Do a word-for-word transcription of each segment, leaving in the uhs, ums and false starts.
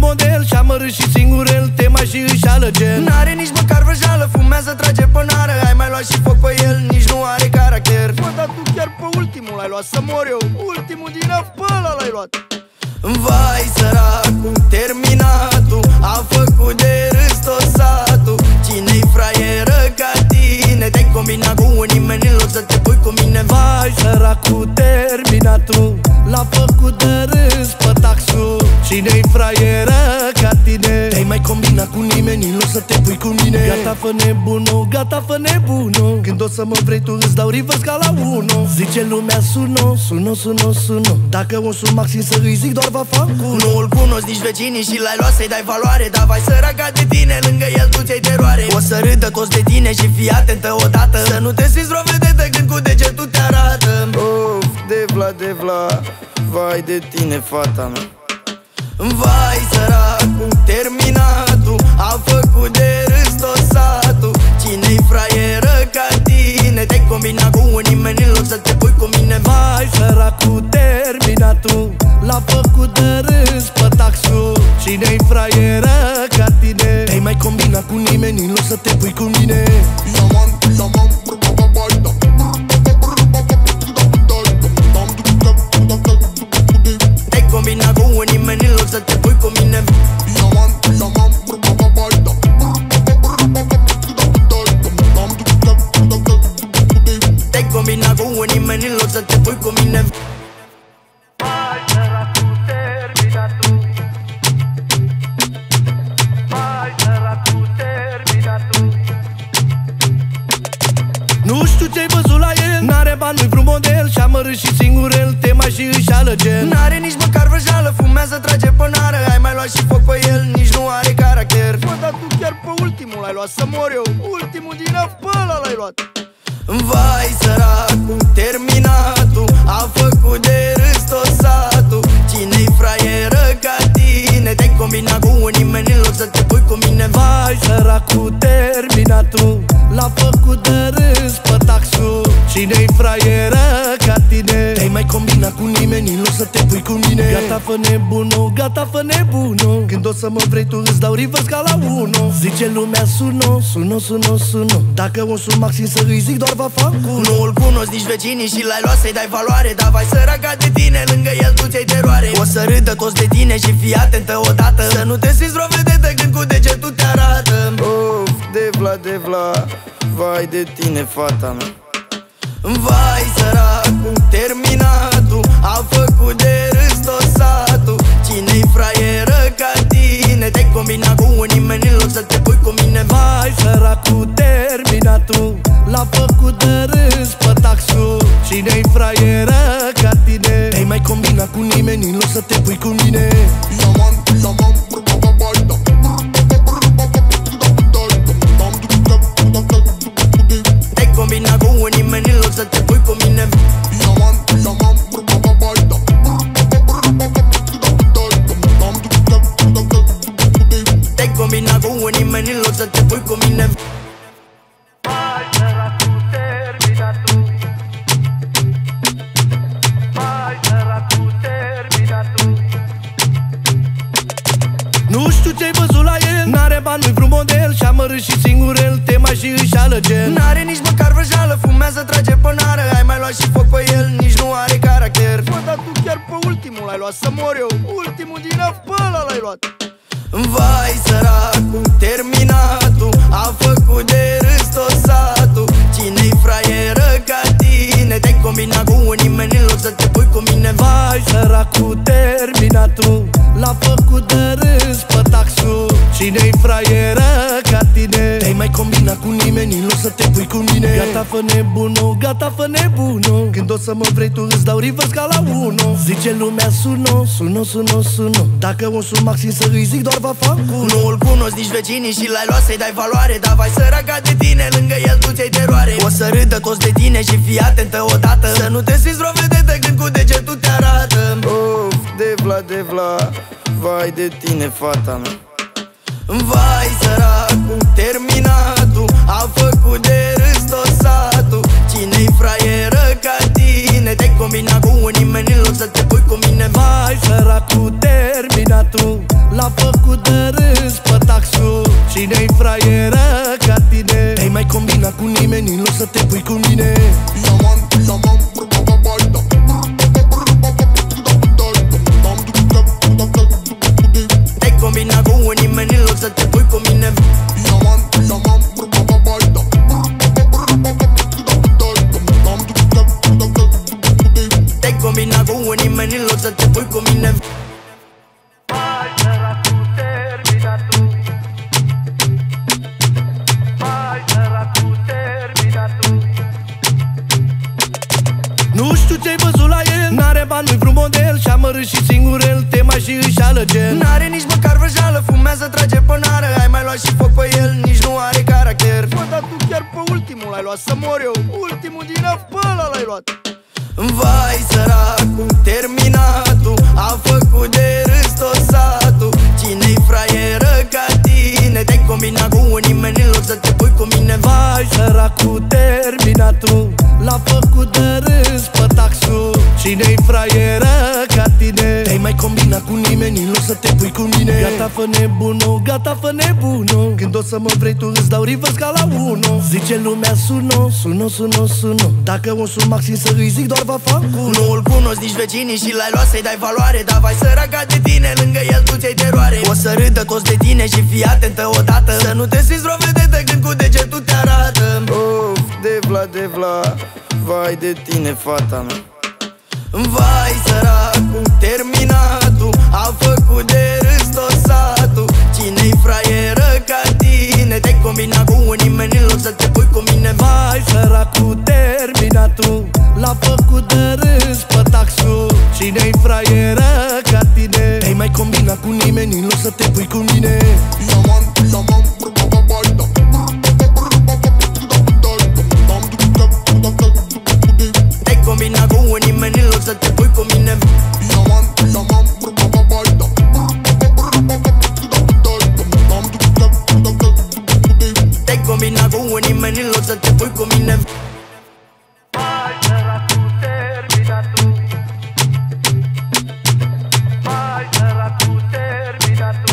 model și amărât și singur el te mai și își alăgen. N-are nici măcar vrăjeală, fumează, trage pânară. Ai mai luat și foc pe el, nici nu are caracter. Bă, dar tu chiar pe ultimul l-ai luat, să mor eu. Ultimul din ăf, pe ăla l-ai luat. Vai săracul, terminatul, a făcut de râs tot satul. Cine-i fraieră ca tine? Te-ai combinat cu un nimeni în loc să te pui cu mine. Vai săracul, terminatul, l-a făcut de râs pe taxul. Cine-i fraieră ca tine? Te-ai mai combinat cu nimeni în loc să te pui cu mine. Gata, fă nebunul, gata, fă nebunul. Când o să mă vrei tu îți dau reverse ca la uno. Zice lumea suno, suno, suno, suno. Dacă o sun Maxim să îi zic doar va fac culo. Nu-l cunosc nici vecinii și l-ai luat să-i dai valoare. Dar vai săraca de tine, lângă el tu ți-ai teroare. O să râdă toți de tine și fii atentă odată. Să nu te simți vreo vedetă când cu degetul te arată. Of, Devla, Devla, vai de tine, fata mea. Vai săracul, terminatul, a făcut de râs tot satul. Cine-i fraieră ca tine? Te-ai combinat cu un nimeni în loc să te pui cu mine. Vai săracul, terminatul, l-a făcut de râs pe taxul. Cine-i fraieră ca tine? Te-ai mai combinat cu nimeni în loc să te pui cu mine. Te-ai combinat cu un nimeni în loc să te pui cu mine. Te-ai combinat cu un nimeni în loc să te pui cu mine. Vai săracul, terminatul, vai săracul, terminatul. Nu știu ce-ai văzut la el, n-are bani, nu-i vreun model și amărât și singur el te mai și își alăgen. N-are nici măcar vrăjeală, fumează, trage pânară. Ai mai luat și foc pe el, nici nu are caracter. Bă, dar tu chiar pe ultimul l-ai luat, să mor eu. Ultimul din ăf, pe ăla l-ai luat. Vai săracul, terminatul, a făcut de râs tot satul. Cine-i fraieră ca tine? Te-ai combinat cu un nimeni în loc să te pui cu mine. Vai săracul, terminatul, l-a făcut de râs pe taxul. Cine-i fraieră ca tine? Te-ai mai combinat cu nimeni în loc să te pui cu mine. Gata, fă nebunul, gata, fă nebunul. Când o să mă vrei tu îți dau reverse ca la uno. Zice lumea suno, suno, suno, suno. Dacă o sun Maxim să îi zic doar va fac culo. Nu-l cunosc nici vecinii și l-ai luat să-i dai valoare. Dar vai săraca de tine, lângă el tu ți-ai teroare. O să râdă toți de tine și fii atentă odată. Să nu te simți vreo vedetă când cu degetul te arată. Of, Devla, Devla, vai de tine, fata mea. Vai săracul, terminatul, a făcut de râs tot satul. Cine-i fraieră ca tine? Te-ai combinat cu un nimeni în loc să te pui cu mine. Vai săracul, terminatul, l-a făcut de râs pe taxul. Cine-i fraieră ca tine? Te-ai mai combinat cu nimeni în loc să te pui cu mine. Te-ai combinat cu un nimeni în loc să te pui cu mine. Te-ai combinat cu un nimeni în loc să te pui cu mine. Vai săracul, terminatul, vai săracul, terminatul. Nu știu ce-ai văzut la el, n-are bani, nu-i vreun model și amărât și singur el te mai și își alăgen. N-are nici măcar vrăjeală, fumează, trage pânară. Ai mai luat și foc pe el, nici nu are caracter. Bă, dar tu chiar pe ultimul l-ai luat, să mor eu. Ultimul din ăf, pe ăla l-ai luat. Vai săracul, terminatul, a făcut de râs tot satul. Cine-i fraieră ca tine? Te-ai combinat cu un nimeni în loc să te pui cu mine. Vai săracul, terminatul, l-a făcut de râs pe taxul. Cine-i fraieră ca tine? Te-ai mai combinat cu nimeni în loc să te pui cu mine. Gata, fă nebunul, gata, fă nebunul. Când o să mă vrei tu îți dau reverse ca la uno. Zice lumea suno, suno, suno, suno. Dacă o sun Maxim să îi zic doar va fac culo. Nu-l cunosc nici vecinii și l-ai luat să-i dai valoare. Dar vai săraca de tine, lângă el tu ți-ai teroare. O să râdă toți de tine și fii atentă odată. Să nu te simți vreo vedetă când cu degetul te arată. Of, Devla, Devla, vai de tine, fata mea. Vai săracul, terminatul, a făcut de râs tot satul. Cine-i fraieră ca tine? Te-ai combinat cu un nimeni în loc să te pui cu mine. Vai săracul, terminatul, l-a făcut Cine-i fraieră ca tine? Te-ai mai combinat cu nimeni în loc să te pui cu mine. Te-ai combinat cu nimeni în loc să te pui cu mine. Te-ai combinat cu nimeni în loc să te pui cu mine. Mai săracu, terminat tu. Mai săracu, terminat tu. Nu știu ce-ai văzut la el, n-are bani, nu-i vreun model, și amărât și singur el, te mai și își alăge. N-are nici măcar vrăjeală, fumează, trage pânară. Ai mai luat și foc pe el, nici nu are caracter. Bă, dar tu chiar pe ultimul l-ai luat, să mor eu. Ultimul din af, pe ăla l-ai luat. Vai săracu, terminatul, a făcut de râs tot satul. Cine-i fraieră ca tine? Te-ai combinat cu nimeni în loc să te pui cu mine. Vai săracu, terminatul, l-a făcut de râs pe taxul. Cine-i fraieră ca tine? Te-ai mai combinat cu nimeni în loc să te pui cu mine. Gata, fă nebunul, gata, fă nebunul. Când o să mă vrei tu îți dau reverse ca la unu. Zice lumea suno, suno, suno, suno. Dacă o sun maxim să îi zic doar va fac culo. Nu-l cunosc nici vecinii și l-ai luat să-i dai valoare. Dar vai săraca de tine, lângă el tu ți-ai teroare. O să râdă toți de tine și fii atentă odată, să nu te simți vreo vedetă când cu degetul te arată. Of, Devla, Devla, vai de tine, fata mea. Vai săracu, terminatul, a făcut de râs tot satul. Cine-i fraieră ca tine? Te-ai combinat cu nimeni în loc să te pui cu mine. Vai săracu, terminatul, l-a făcut de râs pe taxul. Cine-i fraieră ca tine? Te-ai mai combinat cu nimeni în loc să te pui cu mine. Te-ai combinat cu nimeni în loc să te pui cu mine. Te-ai combinat cu nimeni în loc să te pui cu mine. Mai săracu, terminat tu. Mai săracu, terminat tu.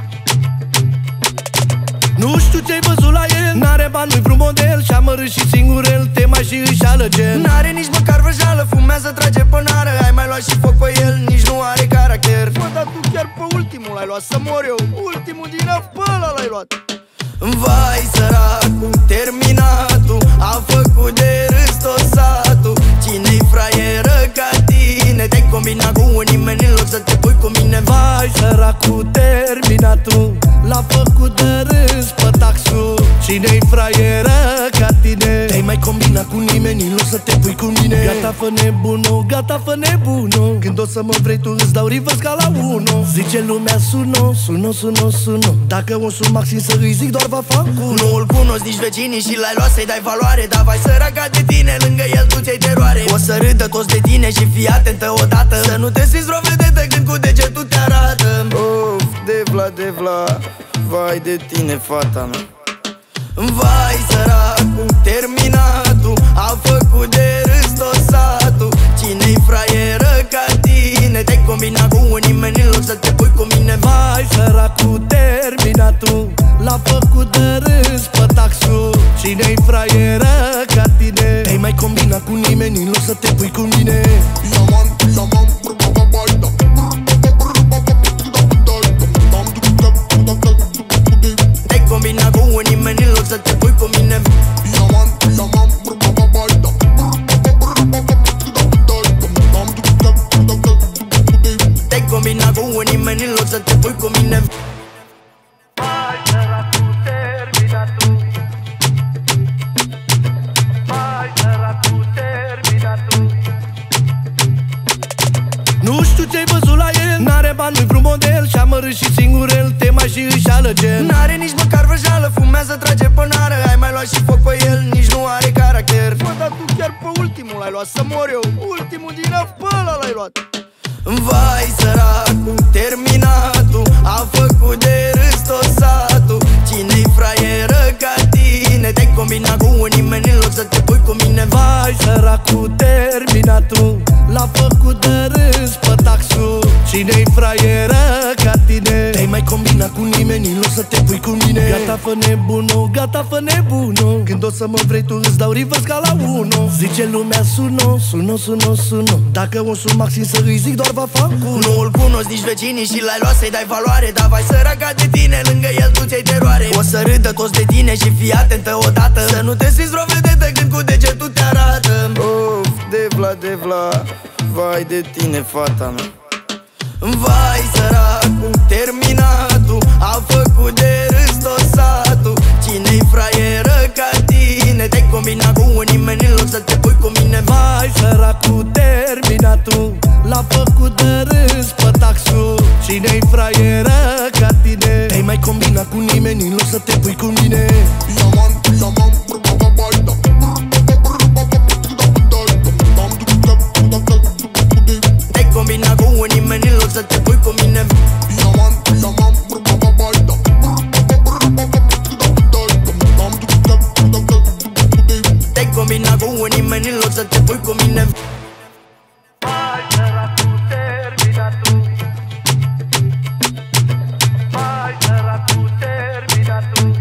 Nu știu ce-ai văzut la el, n-are bani, nu-i vreun model, și amărât și singur el, te mai și își alăge. N-are nici măcar vrăjeală, fumează, trage pânară. Ai mai luat și foc pe el, nici nu are caracter. Bă, dar tu chiar pe ultimul l-ai luat, să mor eu. Ultimul din af, pe ăla l-ai luat. Vai săracu, terminatul, a făcut de râs tot satul. Cine-i fraieră ca tine? Te-ai combinat cu nimeni în loc să te pui cu mine. Vai săracu, terminatul, l-a făcut de râs pe taxul. Cine-i fraieră ca tine? Te-ai mai combinat cu nimeni în loc să te pui cu mine. Gata, fă nebunul, gata, fă nebunul. Când o să mă vrei tu îți dau reverse ca la unu. Zice lumea suno, suno, suno, suno. Dacă o sun maxim să îi zic doar va fac culo. Nu-l cunosc nici vecinii și l-ai luat să-i dai valoare. Dar vai săraca de tine, lângă el tu ți-ai teroare. O să râdă toți de tine și fii atentă odată, să nu te simți vreo vedetă când cu degetul te arată. Of, Devla, Devla, vai de tine, fata mea. Vai săracu, terminatul, a făcut de râs tot satul. Cine-i fraieră ca tine? Te-ai combinat cu nimeni în loc să te pui cu mine. Vai săracu, terminatul, l-a făcut de râs pe taxul. Cine-i fraieră ca tine? Te-ai mai combinat cu nimeni în loc să te pui cu mine. Te-ai combinat cu nimeni în loc să te pui cu mine. Te-ai combinat cu nimeni în loc să te pui cu mine. Mai săracu, terminat tu. Mai săracu, terminat tu. Nu știu ce-ai văzut la el, n-are bani, nu-i vreun model, și amărât și singur el, te mai și își alăge. N-are nici măcar vrăjeală, fumează, trage pânară. Ai mai luat și foc pe el, nici nu are caracter. Bă, dar tu chiar pe ultimul l-ai luat, să mor eu. Ultimul din af, pe ăla l-ai luat. Vai săracu, terminatul, a făcut de râs tot satul. Cine-i fraieră ca tine? Te-ai combinat cu nimeni în loc să te pui cu mine. Vai săracu, terminatul, l-a făcut de râs pe taxul. Cine-i fraieră ca tine? Te-ai mai combinat cu nimeni în loc să te pui cu mine. Gata, fă nebunul, gata, fă nebunul. Când o să mă vrei tu îți dau reverse ca la unu. Zice lumea suno, suno, suno, suno. Dacă o sun Maxim să îi zic doar va fac culo. Nu-l cunosc nici vecinii și l-ai luat să-i dai valoare. Dar vai săraca de tine, lângă el tu ți-ai teroare. O să râdă toți de tine și fii atentă odată. Să nu te simți vreo vedetă când cu degetul te arată. Of, Devla, Devla, vai de tine, fata mea. Vai săracul, terminatul, a făcut de râs tot satul. Cine-i fraieră ca tine? Te-ai combinat cu un nimeni în loc să te pui cu mine. Vai săracul, terminatul, l-a făcut de râs pe taxul. Cine-i fraieră ca tine? Te-ai mai combinat cu nimeni în loc să te pui cu mine. Te-ai combinat cu un nimeni în loc să te pui cu mine. Te-ai combinat cu un nimeni în loc să te pui cu mine. Vai săracul, terminatul. Vai săracul, terminatul.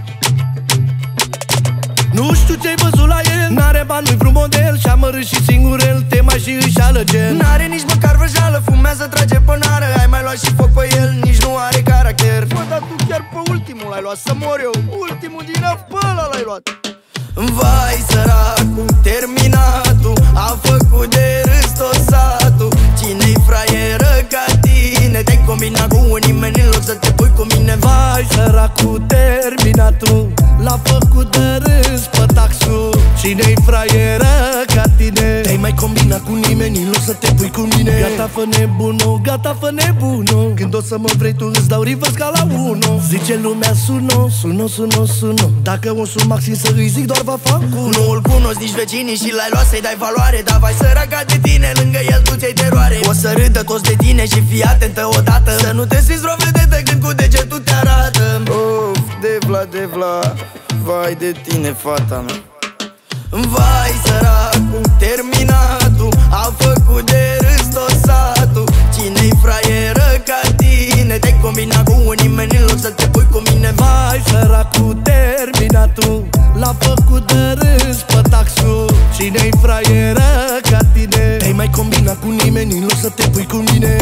Nu știu ce-ai văzut la el, n-are bani, nu-i vreun model. Și amărât și singur el, te mai și își alăgen. N-are nici măcar vrăjeală, fumează, trage pânară. Ai mai luat și foc pe el, nici nu are caracter. Bă, dar tu chiar pe ultimul l-ai luat, să mor eu. Ultimul din pe ăla l-ai luat. Vai săracul, terminatul, a făcut de râs tot satul. Cine-i fraieră ca tine? Te-ai combinat cu un nimeni în loc să te pui cu mine. Vai săracul, terminatul, l-a făcut de râs pe taxul. Cine-i fraieră ca tine? Te-ai mai combinat cu nimeni în loc să te pui cu mine. Gata, fă nebunul, gata, fă nebunul. Când o să mă vrei tu îți dau reverse ca la unu. Zice lumea suno, suno, suno, suno. Dacă o sun Maxim să îi zic doar va fac culo. Nu-l cunosc nici vecinii și l-ai luat să-i dai valoare. Dar vai săraca de tine, lângă el tu ți-ai teroare. O să râdă toți de tine și fii atentă odată. Să nu te simți vreo vedetă când cu degetul te arată. Of, Devla, Devla, vai de tine, fata mea. Vai săracul, terminatul, a făcut de râs tot satul. Cine-i fraieră ca tine? Te-ai combinat cu un nimeni în loc să te pui cu mine. Vai săracul, terminatul, l-a făcut de râs pe taxul. Cine-i fraieră ca tine? Te-ai mai combinat cu nimeni în loc să te pui cu mine.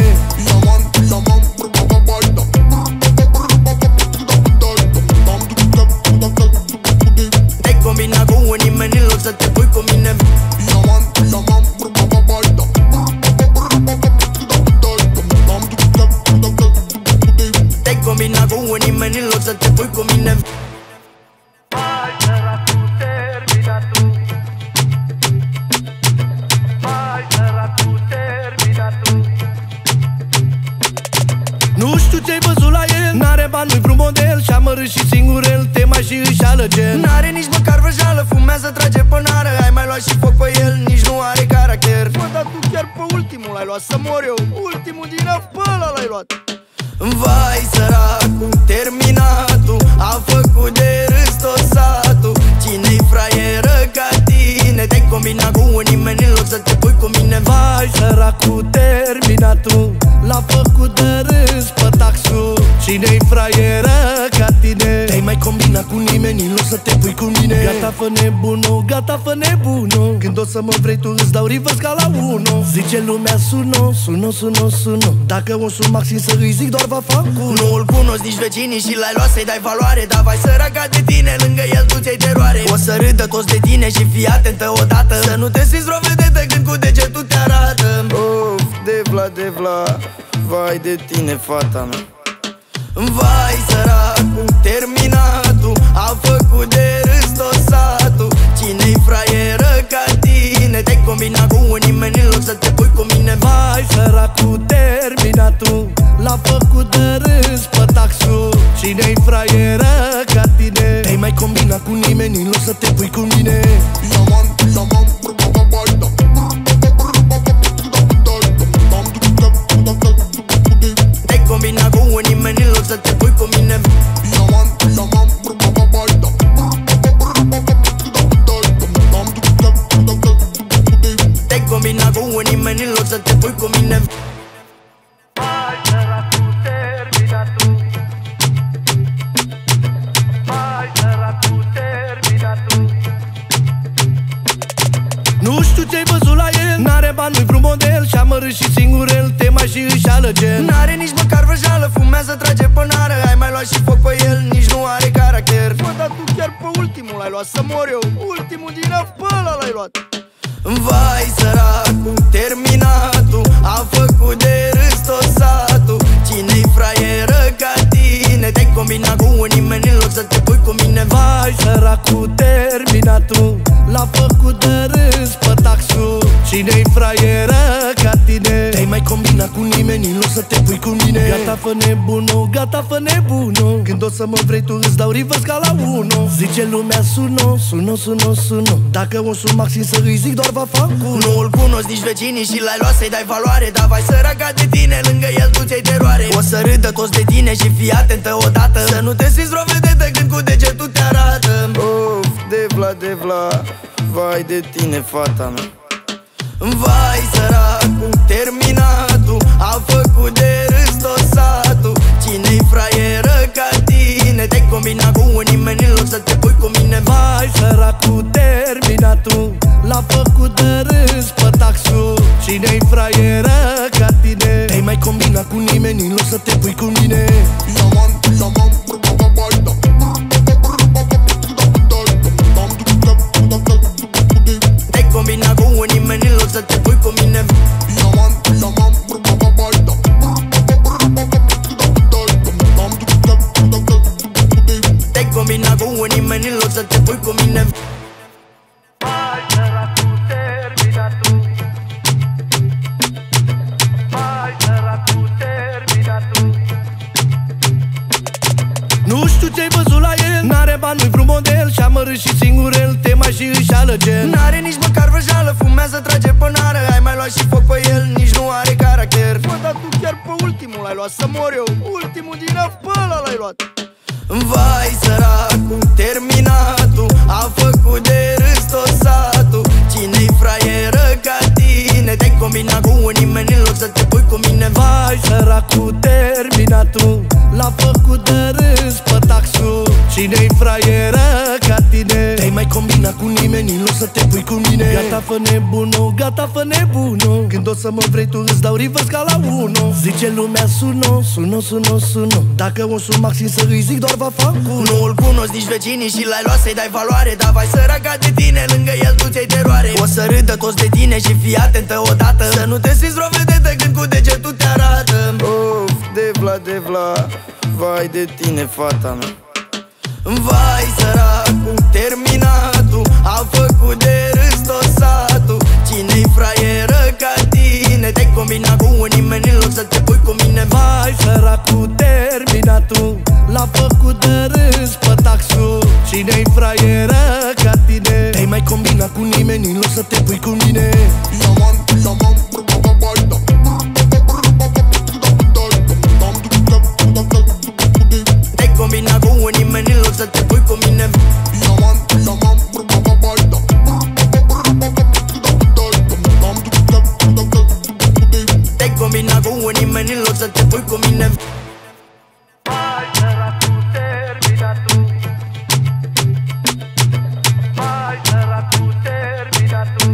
Te-ai combinat cu un nimeni în loc să te pui cu mine. Te-ai combinat cu un nimeni în loc să te pui cu mine. Vai săracul, terminatul. Vai săracul, terminatul. Nu știu ce-ai văzut la el, n-are bani, nu-i vreun model. Și amărât și singur el, te mai și își alăgen. N-are nici măcar vrăjeală, fumează, trage pânară. Ai mai luat și foc pe el, nici nu are caracter. Bă, dar tu chiar pe ultimul l-ai luat, să mor eu. Ultimul din pe ăla l-ai luat. Vai săracul, terminatul, a făcut de râs tot satul. Cine-i fraieră ca tine? Te-ai combinat cu un nimeni în loc să te pui cu mine. Vai săracul, terminatul, l-a făcut de râs pe taxul. Cine-i fraieră ca tine? Te-ai mai combinat cu nimeni în loc să te pui cu mine. Gata, fă nebunul, gata, fă nebunul. Când o să mă vrei tu îți dau reverse ca la unu. Zice lumea suno, suno, suno, suno. Dacă o sun Maxim să îi zic doar va fac culo. Nu-l cunosc nici vecinii și l-ai luat să-i dai valoare. Dar vai săraca de tine, lângă el tu ți-ai teroare. O să râdă toți de tine și fii atentă odată. Să nu te simți vreo vedetă când cu degetul te arată. Of, Devla, Devla, vai de tine, fata mea. Vai săracul, terminatul, a făcut de râs tot satul. Cine-i fraieră ca tine? Te-ai combinat cu un nimeni în loc să te pui cu mine. Vai săracul, terminatul, l-a făcut de râs pe taxul. Cine-i fraieră ca tine? Te-ai mai combinat cu nimeni în loc să te pui cu mine. Te-ai combinat cu un nimeni în loc să te pui cu mine. amărât și singur el te mai și își alăge. N-are nici măcar vrăjeală, fumează, trage pânară. Ai mai luat și foc pe el, nici nu are caracter. Bă, dar tu chiar pe ultimul l-ai luat, să mor eu. Ultimul din af, pe ăla l-ai luat. Vai săracul, terminatul, a făcut de râs tot satul. Cine-i fraieră ca tine? Te-ai combinat cu un nimeni în loc să te pui cu mine. Vai săracul, terminatul, l-a făcut de râs pe taxul. Cine-i fraieră ca tine? Te-ai mai combinat cu nimeni în loc să te pui cu mine. Gata, fă nebunul, gata, fă nebunul. Când o să mă vrei tu îți dau reverse ca la unu. Zice lumea suno, suno, suno, suno. Dacă un sun maxim să îi zic doar va fac culo. Nu-l cunosc nici vecinii și l-ai luat să-i dai valoare. Dar vai săraca de tine, lângă el tu ți-ai teroare. O să râdă toți de tine și fii atentă odată. Să nu te simți vreo vedetă când cu degetul te arată. Of, Devla, Devla, vai de tine, fata mea. Vai săracul, terminatul, a făcut de râs tot satul. Cine-i fraieră ca tine? Te-ai combinat cu un nimeni în loc să te pui cu mine. Vai săracul, terminatul, l-a făcut de râs pe taxul. Cine-i fraieră ca tine? Te-ai mai combinat cu nimeni în loc să te pui cu mine. Te-ai combinat cu un nimeni în loc să te pui cu mine. Te-ai combinat cu un nimeni în loc să te pui cu mine. Vai săracul, terminatul. Vai săracul, terminatul. Nu știu ce-ai văzut la el, n-are bani, nu-i vreun model. Și amărât și singur el te mai și își alăge. N-are nici măcar vrăjeală, fumează, trage pânară. Ai mai luat și foc pe el, nici nu are caracter. Bă, dar tu chiar pe ultimul l-ai luat, să mor eu. Ultimul din af, pe ăla l-ai luat. Vai săracul, terminatul, a făcut de râs tot satul. Cine-i fraieră ca tine? Te-ai combinat cu un nimeni în loc să te pui cu mine. Vai săracul, terminatul, l-a făcut de râs pe taxul. Cine-i fraieră ca tine? Te-ai mai combinat cu nimeni în loc să te pui cu mine. Gata, fă nebunul, gata, fă nebunul. Când o să mă vrei tu îți dau reverse ca la unu. Zice lumea suno, suno, suno, suno. Dacă un sun maxim să îi zic doar va fac culo. Nu-l cunosc nici vecinii și l-ai luat să-i dai valoare. Dar vai săraca de tine, lângă el tu ți-ai teroare. O să râdă toți de tine și fii atentă odată. Să nu te simți vreo vedetă când cu degetul te arată. Of, Devla, Devla, vai de tine, fata mea. Vai săracul, terminatul, a făcut de râs tot satul. Cine-i fraieră ca tine? Te-ai combinat cu un nimeni în loc să te pui cu mine. Vai săracul, terminatul, l-a făcut de râs pe taxul. Cine-i fraieră ca tine? Te-ai mai combinat cu nimeni în loc să te pui cu mine. Te-ai combinat cu un nimeni în loc să te pui cu mine. Te-ai combinat cu un nimeni în loc să te pui cu mine. Vai săracul, terminatul. Vai săracul, terminatul.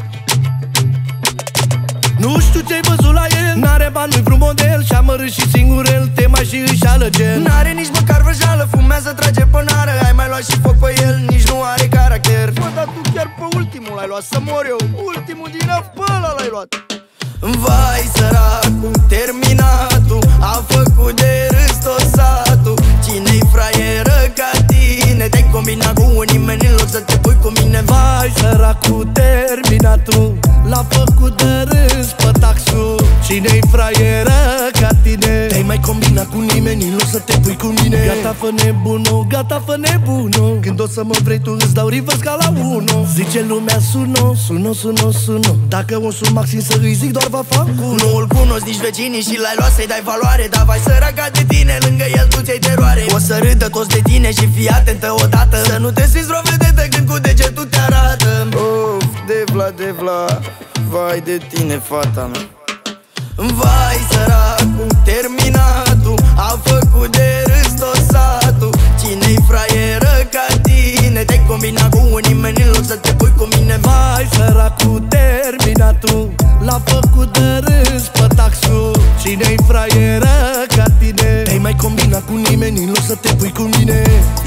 Nu știu ce-ai văzut la el, n-are bani, nu-i vreun model. Și amărât și singur el te mai și își alăge. N-are nici măcar vrăjeală, fumează, trage pânară. Ai mai luat și foc pe el, nici nu are caracter. Bă, dar tu chiar pe ultimul l-ai luat, să mor eu. Ultimul din af, pe ăla l-ai luat. Vai săracul, terminatul, a făcut de râs tot satul. Cine-i fraieră ca tine? Te-ai combinat cu un nimeni în loc să te pui cu mine. Vai săracul, terminatul, l-a făcut de râs pe taxul. Cine-i fraieră ca tine? Te-ai mai combinat cu nimeni în loc să te pui cu mine. Gata, fă nebunul, gata, fă nebunul. Când o să mă vrei tu îți dau reverse ca la unu. Zice lumea suno, suno, suno, suno. Dacă un sun maxim să îi zic doar va fac culo. Nu-l cunosc nici vecinii și l-ai luat să-i dai valoare. Dar vai săraca de tine, lângă el tu ți-ai teroare. O să râdă toți de tine și fii atentă odată. Să nu te simți vreo vedetă când cu degetul te arată. Of, Devla, Devla, vai de tine, fata mea. Vai săracul, terminatul, a făcut de râs tot satul. Cine-i fraieră ca tine? Te-ai combinat cu un nimeni în loc să te pui cu mine. Vai săracul, săracul terminatul, l-a făcut de râs pe taxul. Cine-i fraieră ca tine? Te-ai mai combinat cu nimeni în loc să te pui cu mine.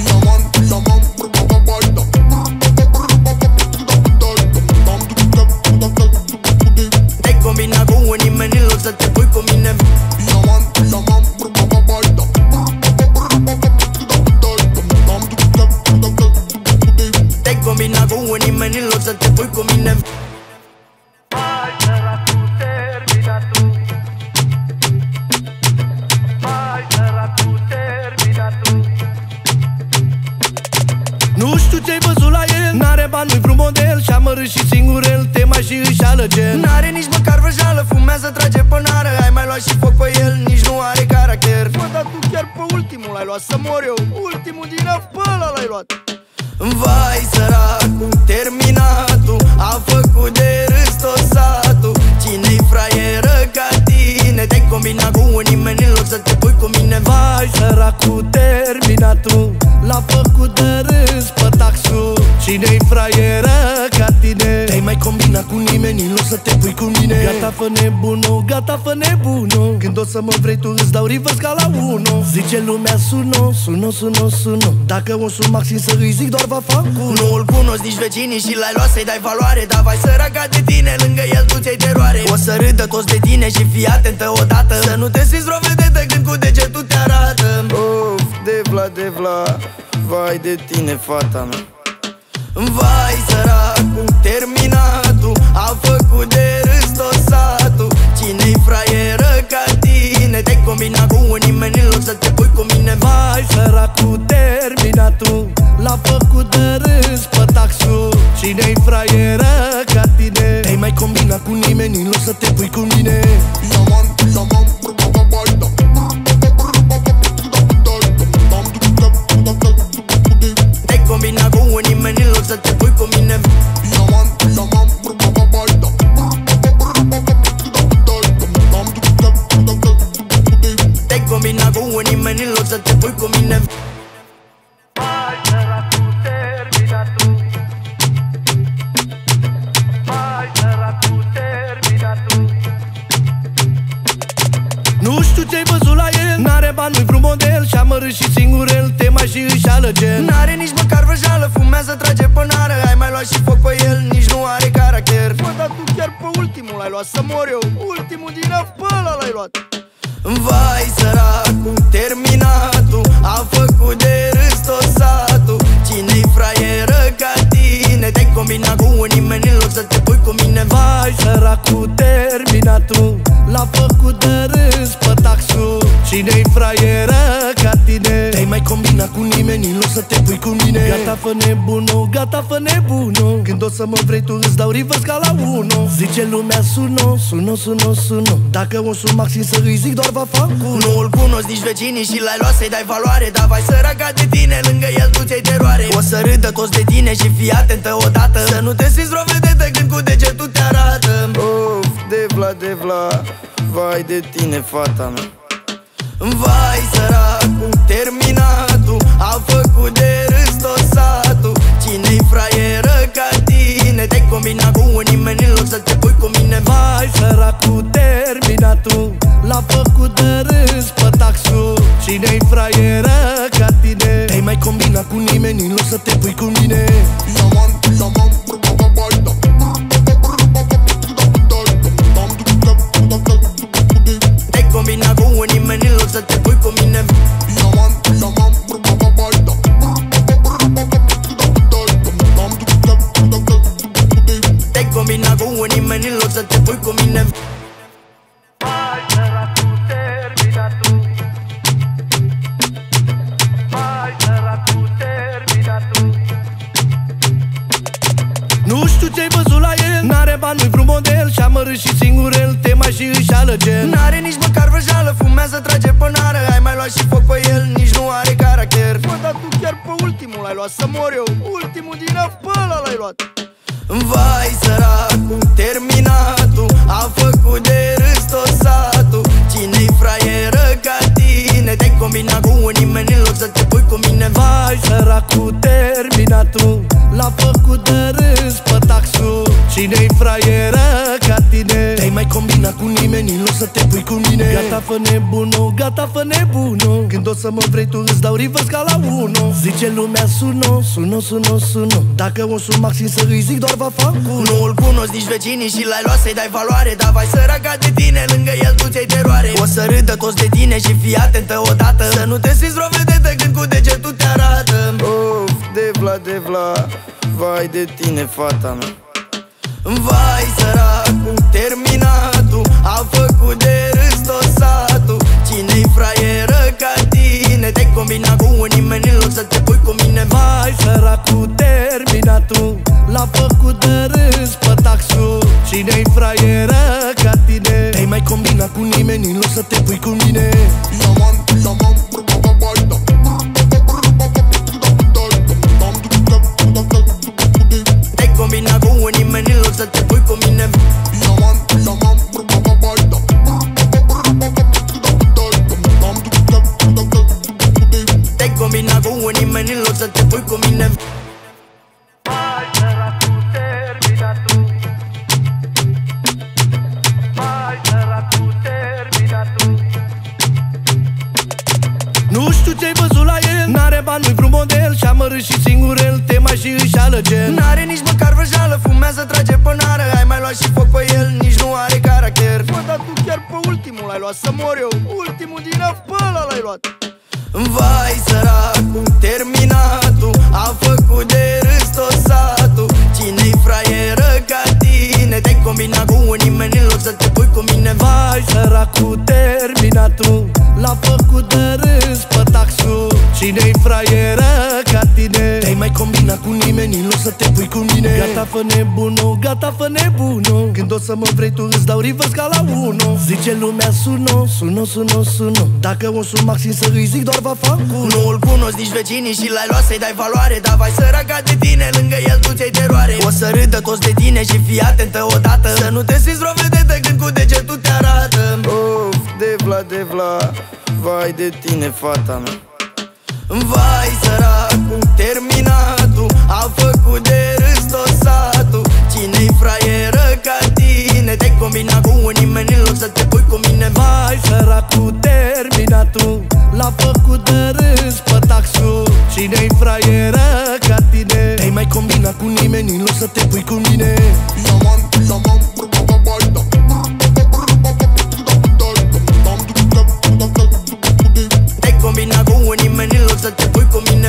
Te-ai combinat cu nimeni în loc să te pui cu mine. Te-ai combinat cu nimeni în loc să te pui cu mine. Mai săracul terminatul, mai săracul terminatul. Nu știu ce-ai văzut la el, n-are bani, nu-i vreun model, și-a mărât și singur el, te mai și își alăge. N-are nici măcar vrăjeală, fumează, trage pe nară. Ai mai luat și foc pe el, nici nu are caracter. Bă, dar tu chiar pe ultimul l-ai luat, să mor eu. Ultimul din af, pe ăla l-ai luat. Vai săracul terminatul, a făcut de râs tot satul. Cine-i fraieră ca tine? Te-ai combinat cu nimeni în loc să te pui cu mine. Vai săracul terminatul, l-a făcut de râs pe taxul. Cine-i fraieră ca tine? Te-ai mai combinat cu nimeni în loc să te pui cu mine. Gata fă nebunul, gata fă nebunul, când o să mă vrei tu îți dau reverse ca la uno. Zice lumea suno, suno, suno, suno. Dacă o sun Maxim să îi zic doar va fac culo. Nu-l cunosc nici vecinii și l-ai luat să-i dai valoare. Dar vai săraca de tine, lângă el tu ți-ai teroare. O să râdă toți de tine și fii atentă odată, să nu te simți vreo vedetă când cu degetul te arată. Of, Devla, Devla, vai de tine, fata mea. Vai săracul terminatul, a făcut de râs tot satul. Cine-i fraieră ca tine? Te-ai combinat cu nimeni în loc să te pui cu mine. Vai săracul terminatul, l-a făcut de râs pe taxul. Cine-i fraieră ca tine? Te-ai mai combinat cu nimeni în loc să te pui cu mine. Te-ai combinat cu nimeni în loc să te pui cu mine. Te-ai combinat cu nimeni în loc să te pui cu mine. Mai săracul terminatul, mai săracul terminatul. Nu știu ce-ai văzut la el, n-are bani, nu-i vreun model, și-a mărât și singur el, te mai și își alăge. N-are nici măcar vrăjeală, fumează, trage pe nară. Ai mai luat și foc pe el, nici nu are caracter. Bă, dar tu chiar pe ultimul l-ai luat, să mor eu. Ultimul din af, pe ăla l-ai luat. Vai săracul terminatul, a făcut de râs tot satul. Cine-i fraieră ca tine? Te-ai combinat cu nimeni în loc să te pui cu mine. Vai săracul terminatul, l-a făcut de râs pe taxul. Cine-i fraieră ca tine? Te-ai mai combinat cu nimeni în loc să te pui cu mine. Gata fă nebunul, gata fă nebunul, când o să mă vrei tu îți dau reverse ca la uno. Zice lumea suno, suno, suno, suno. Dacă o sun Maxim să îi zic doar va fac culo. Nu-l cunosc nici vecinii și l-ai luat să-i dai valoare. Dar vai săraca de tine, lângă el tu ți-ai teroare. O să râdă toți de tine și fii atentă odată, să nu te simți vreo vedetă când cu degetul te arată. Of, Devla, Devla, vai de tine, fata mea. Vai săracul terminatul, a făcut de râs tot satul. Cine-i fraieră ca tine? Te-ai combinat cu nimeni în loc să te pui cu mine. Vai săracul terminatul, l-a făcut de râs pe taxul. Cine-i fraieră ca tine? Te-ai mai combinat cu nimeni în loc să te pui cu mine. Te-ai combinat cu nimeni în loc să te pui cu mine. Te-ai combinat cu nimeni în loc să te pui cu mine. Mai săracul terminatul, mai săracul terminatul. Nu știu ce-ai văzut la el, n-are bani, nu-i vreun model, și-a mărât și singur el, te mai și își alăge. N-are nici măcar vrăjeală, fumează, trage pe nară. Ai mai luat și foc pe el, nici nu are caracter. Bă, dar tu chiar pe ultimul l-ai luat, să mor eu. Ultimul din af, pe ăla l-ai luat. Vai săracul terminatul, a făcut de râs tot satul. Cine-i fraieră ca tine? Te-ai combinat cu nimeni în loc să te pui cu mine. Vai săracul terminatul, l-a făcut de râs pe taxul. Cine-i fraieră ca tine? Te-ai mai combinat cu nimeni, în loc să te pui cu mine. Gata, fă nebunul, gata, fă nebunul. Când o să mă vrei tu îți dau reverse ca la uno. Zice lumea suno, suno, suno, suno. Dacă o sun Maxim să îi zic doar va fac culo. Nu-l cunosc nici vecinii și l-ai luat să-i dai valoare. Dar vai săraca de tine, lângă el tu ți-ai teroare. O să râdă toți de tine și fii atentă odată. Să nu te simți vreo vedetă când cu degetul te arată. Of, Devla, Devla, vai de tine, fata mea. Vai săracul, terminatul, a făcut de râs tot satul. Cine-i fraieră ca tine? Te-ai combinat cu un nimeni în loc să te pui cu mine. Vai săracul, terminatul, l-a făcut de râs pe taxul. Cine-i fraieră ca tine? Te-ai mai combinat cu nimeni în loc să te pui cu mine. Te-ai combinat cu un nimeni în loc să te pui cu mine. Te-ai combinat cu un nimeni în loc să te pui cu mine. Vai săracul, terminatul. Vai săracul, terminatul. Nu știu ce-ai văzut la el, n-are bani, nu-i vreun model. Și amărât și singur el, te mai și își alăge. N-are nici măcar vrăjeală, fumează, trage pe nară. Ai mai luat și foc pe el, nici nu are caracter. Bă, dar tu chiar pe ultimul l-ai luat, să mor eu. Ultimul din af, pe ăla l-ai luat. Vai săracul, terminatul, a făcut de râs tot satul. Cine-i fraieră ca tine? Te-ai combinat cu un nimeni în loc să te pui cu mine. Vai săracul, terminatul, l-a făcut de râs pe taxul. Cine-i fraieră ca tine? Te-ai mai combinat cu nimeni în loc să te pui cu mine. Gata, fă nebunul, gata, fă nebunul. Când o să mă vrei tu îți dau reverse ca la uno. Zice lumea suno, suno, suno, suno. Dacă o sun Maxim să îi zic doar va fac culo. Nu-l cunosc nici vecinii și l-ai luat să-i dai valoare. Dar vai săraca de tine, lângă el tu ți-ai teroare. O să râdă toți de tine și fii atentă odată. Să nu te simți vreo vedetă când cu degetul te arată. Of, Devla, Devla, vai de tine, fata mea. Vai săracul, terminatul, a făcut de râs tot satul. Cine-i fraieră ca tine? Te-ai combinat cu un nimeni în loc să te pui cu mine. Vai săracul, terminatul, l-a făcut de râs pe taxul. Cine-i fraieră ca tine? Te-ai mai combinat cu nimeni în loc să te pui cu mine. Te-ai combinat cu un nimeni în loc să te pui cu mine.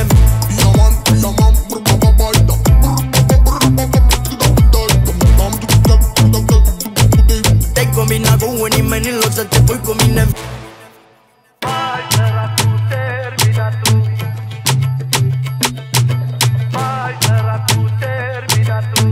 Te-ai combinat cu un nimeni în loc să te pui cu mine. Vai săracul, terminatul. Vai săracul, terminatul.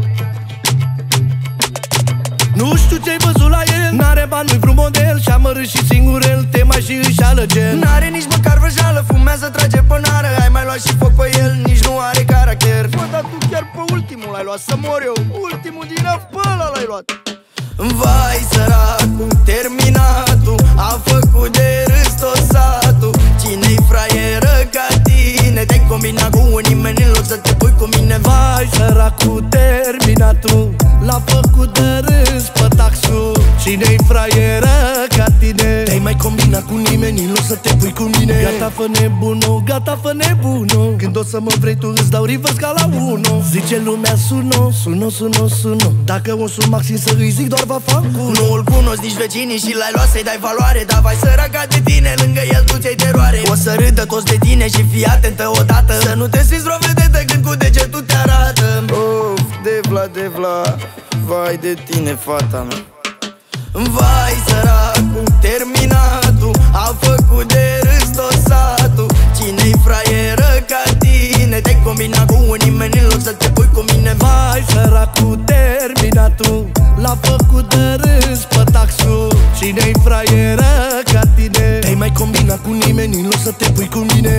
Nu știu ce-ai văzut la el, n-are bani, nu-i vreun model. Și amărât și singur el, te mai și își alăge. N-are nici măcar vrăjeală, fumează, trage pe nară. Ai mai luat și foc pe el, nici nu are caracter. Bă, dar tu chiar pe ultimul l-ai luat, să mor eu. Ultimul din af, pe ăla l-ai luat. Vai săracul, terminatul, a făcut de râs tot satul. Cine-i fraieră ca tine? Te-ai combinat cu un nimeni în loc să te pui cu mine. Vai săracul, terminatul, l-a făcut de râs pe taxul. Cine-i fraieră ca tine? Te-ai mai combinat cu nimeni în loc să te pui cu mine. Gata, fă nebunul, gata, fă nebunul. Când o să mă vrei tu îți dau reverse ca la uno. Zice lumea suno, suno, suno, suno. Dacă o sun Maxim să îi zic doar va fac culo. Nu-l cunosc nici vecinii și l-ai luat să-i dai valoare. Dar vai săraca de tine, lângă el tu ți-ai teroare. O să râdă toți de tine și fii atentă odată. Să nu te simți vreo vedetă când cu degetul te arată. Of, Devla, Devla, vai de tine, fata mea. Vai săracul, terminatul, a făcut de râs tot satul. Cine-i fraieră ca tine? Te-ai combinat cu un nimeni în loc să te pui cu mine. Vai săracul, terminatul, l-a făcut de râs pe taxul. Cine-i fraieră ca tine? Te-ai mai combinat cu nimeni în loc să te pui cu mine.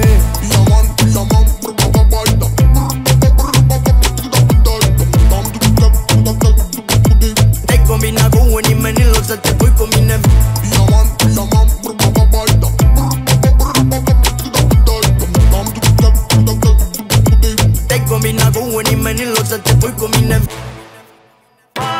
Te-ai combinat cu un nimeni în loc să te pui cu mine. Te-ai combinat cu un nimeni în loc să te pui cu mine. Vai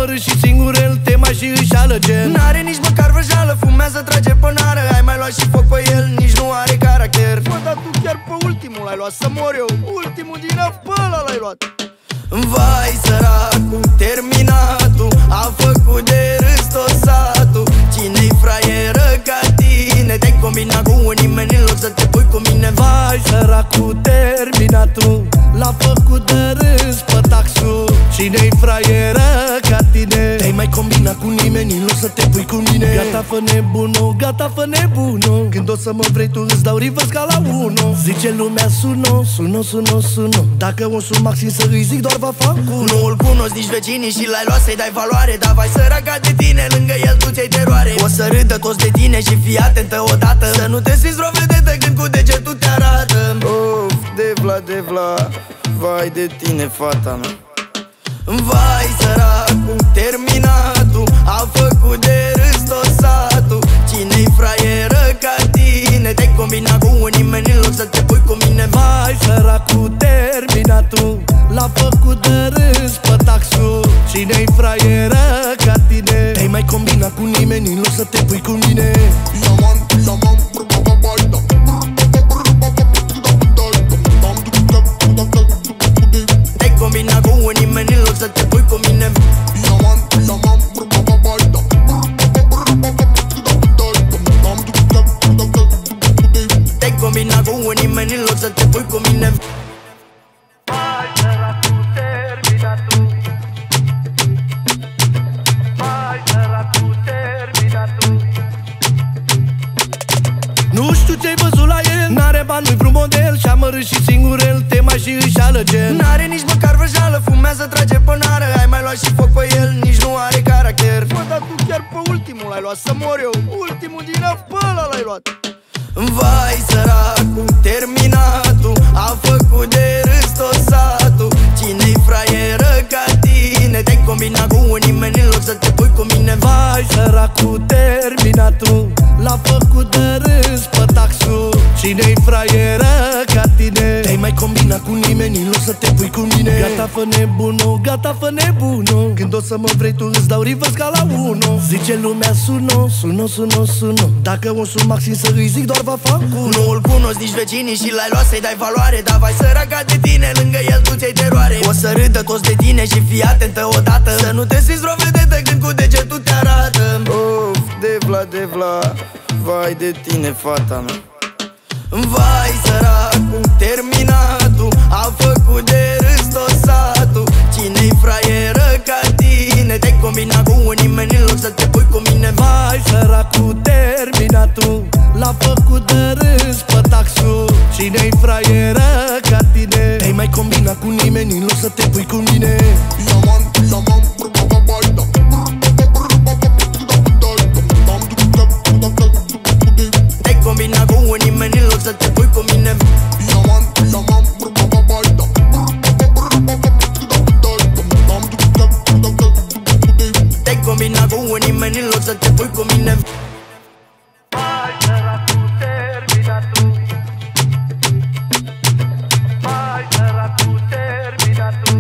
amărât și singur el te mai și își alăge. N-are nici măcar vrăjeală, fumează, trage pe nară. Ai mai luat și foc pe el, nici nu are caracter. Bă, dar tu chiar pe ultimul l-ai luat, să mor eu. Ultimul din ăf, pe ăla l-ai luat. Vai săracul, terminatul, a făcut de râs tot satul. Cine-i fraieră ca tine? Te-ai combinat cu un nimeni în loc să te pui cu mine. Vai săracul, terminatul, l-a făcut de râs pe taxul. Cine-i fraieră ca tine? Te-ai mai combinat cu nimeni în loc să te pui cu mine. Gata, fă nebunul, gata, fă nebunul. Când o să mă vrei tu îți dau reverse ca la unu. Zice lumea suno, suno, suno, suno. Dacă o sun Maxim să îi zic doar va fac culo. Nu-l cunosc nici vecinii și l-ai luat să-i dai valoare. Dar vai săraca de tine, lângă el tu ți-ai teroare. O să râdă toți de tine și fii atentă odată. Să nu te simți vreo vedetă când cu degetul te arată. Of, Devla, Devla, vai de tine, fata mea. Vai săracul, terminatul, a făcut de râs tot satul. Cine-i fraieră ca tine? Te-ai combinat cu un nimeni în loc să te pui cu mine. Vai săracul, terminatul, l-a făcut de râs pe taxul. Cine-i fraieră ca tine? Te-ai mai combinat cu nimeni în loc să te pui cu mine. Te-ai combinat cu un nimeni în loc să te pui cu mine. Te-ai combinat cu un nimeni în loc să te pui cu mine. Vai săracul, terminatul. Vai săracul, terminatul. Nu știu ce-ai văzut la el, n-are bani, nu-i vreun model. Și amărât și singur el te mai și își alăge. N-are nici măcar vrăjeală, fumează, trage pe nară. Ai mai luat și foc pe el, nici nu are caracter. Bă, dar tu chiar pe ultimul l-ai luat, să mor eu. Ultimul din ăf, pe ăla l-ai luat. Vai săracul, terminatul, a făcut de râs tot satul. Cine-i fraieră ca tine? Te-ai combinat cu un nimeni în loc să te pui cu mine. Vai săracul, terminatul, l-a făcut de râs pe taxul. Cine-i fraieră ca tine? Te-ai mai combinat cu nimeni în loc să te pui cu mine. Gata, fă nebunul, gata, fă nebunul. Când o să mă vrei tu îți dau reverse ca la unu. Zice lumea suno, suno, suno, suno. Dacă o sun Maxim să îi zic doar va fac culo. Nu-l cunosc nici vecinii și l-ai luat să-i dai valoare. Dar vai săraca de tine, lângă el tu ți-ai teroare. O să râdă toți de tine și fii atentă odată. Să nu te simți vreo vedetă când cu degetul te arată. Of, Devla, Devla, vai de tine, fata mea. Vai săracul, terminatul, a făcut de râs tot satul. Cine-i fraieră ca tine? Te-ai combinat cu un nimeni în loc să te pui cu mine. Vai săracul, terminatul, l-a făcut de râs pe taxul. Cine-i fraieră ca tine? Te-ai mai combinat cu nimeni în loc să te pui cu mine. Te-ai combinat cu un nimeni în loc să te pui cu mine. Te-ai combinat cu un nimeni în loc să te pui cu mine. Vai săracul, terminatul. Vai săracul, terminatul.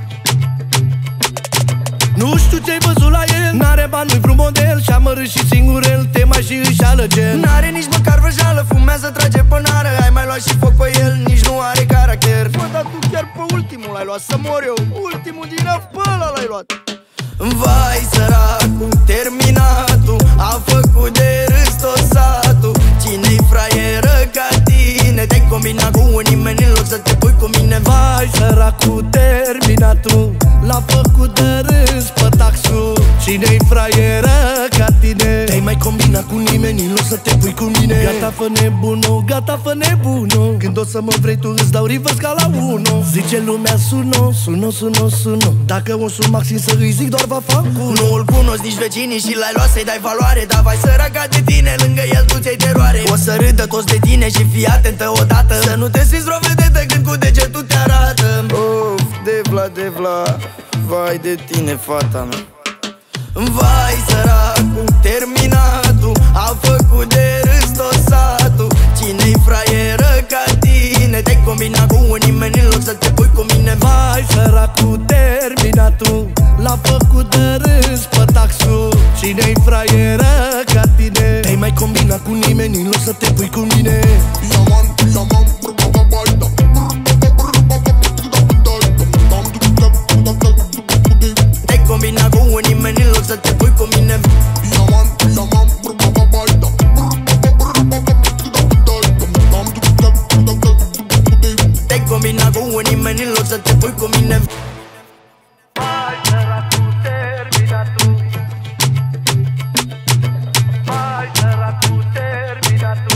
Nu știu ce-ai văzut la el, n-are bani, nu-i vreun model. Și amărât și singur el te mai și își alăge. N-are nici măcar vrăjeală, fumează, trage pe nară. Ai mai luat și foc pe el, nici nu are caracter. Bă, dar tu chiar pe ultimul l-ai luat, să mor eu. Ultimul din ăf, pe ăla l-ai luat. Vai săracul, terminatul, a făcut de râs tot satul. Cine-i fraieră ca tine? Te-ai combinat cu un nimeni în loc să te pui cu mine. Vai săracul, terminatul, l-a făcut de râs pe taxul. Cine-i fraieră ca tine? Te-ai mai combinat cu nimeni în loc să te pui cu mine. Gata, fă nebunul, gata, fă nebunul. Când o să mă vrei tu îți dau reverse ca la unu. Zice lumea suno, suno, suno, suno. Dacă o sun Maxim să îi zic doar va fac culo. Nu-l cunosc nici vecinii și l-ai luat să-i dai valoare. Dar vai săraca de tine, lângă el tu ți-ai teroare. O să râdă toți de tine și fii atentă odată. Să nu te simți vreo vedetă când cu degetul te arată. Of, Devla, Devla, vai de tine, fata mea. Vai săracul, terminatul, a făcut de râs tot satul. Cine-i fraieră ca tine? Te-ai combinat cu un nimeni în loc să te pui cu mine. Vai săracul, terminatul, l-a făcut de râs pe taxul. Cine-i fraieră ca tine? Te-ai mai combinat cu nimeni în loc să te pui cu mine. Te-ai combinat cu nimeni în loc să te pui cu mine. Te-ai combinat cu nimeni în loc să te pui cu mine. Mai săracu, termina tu. Mai săracu, termina tu.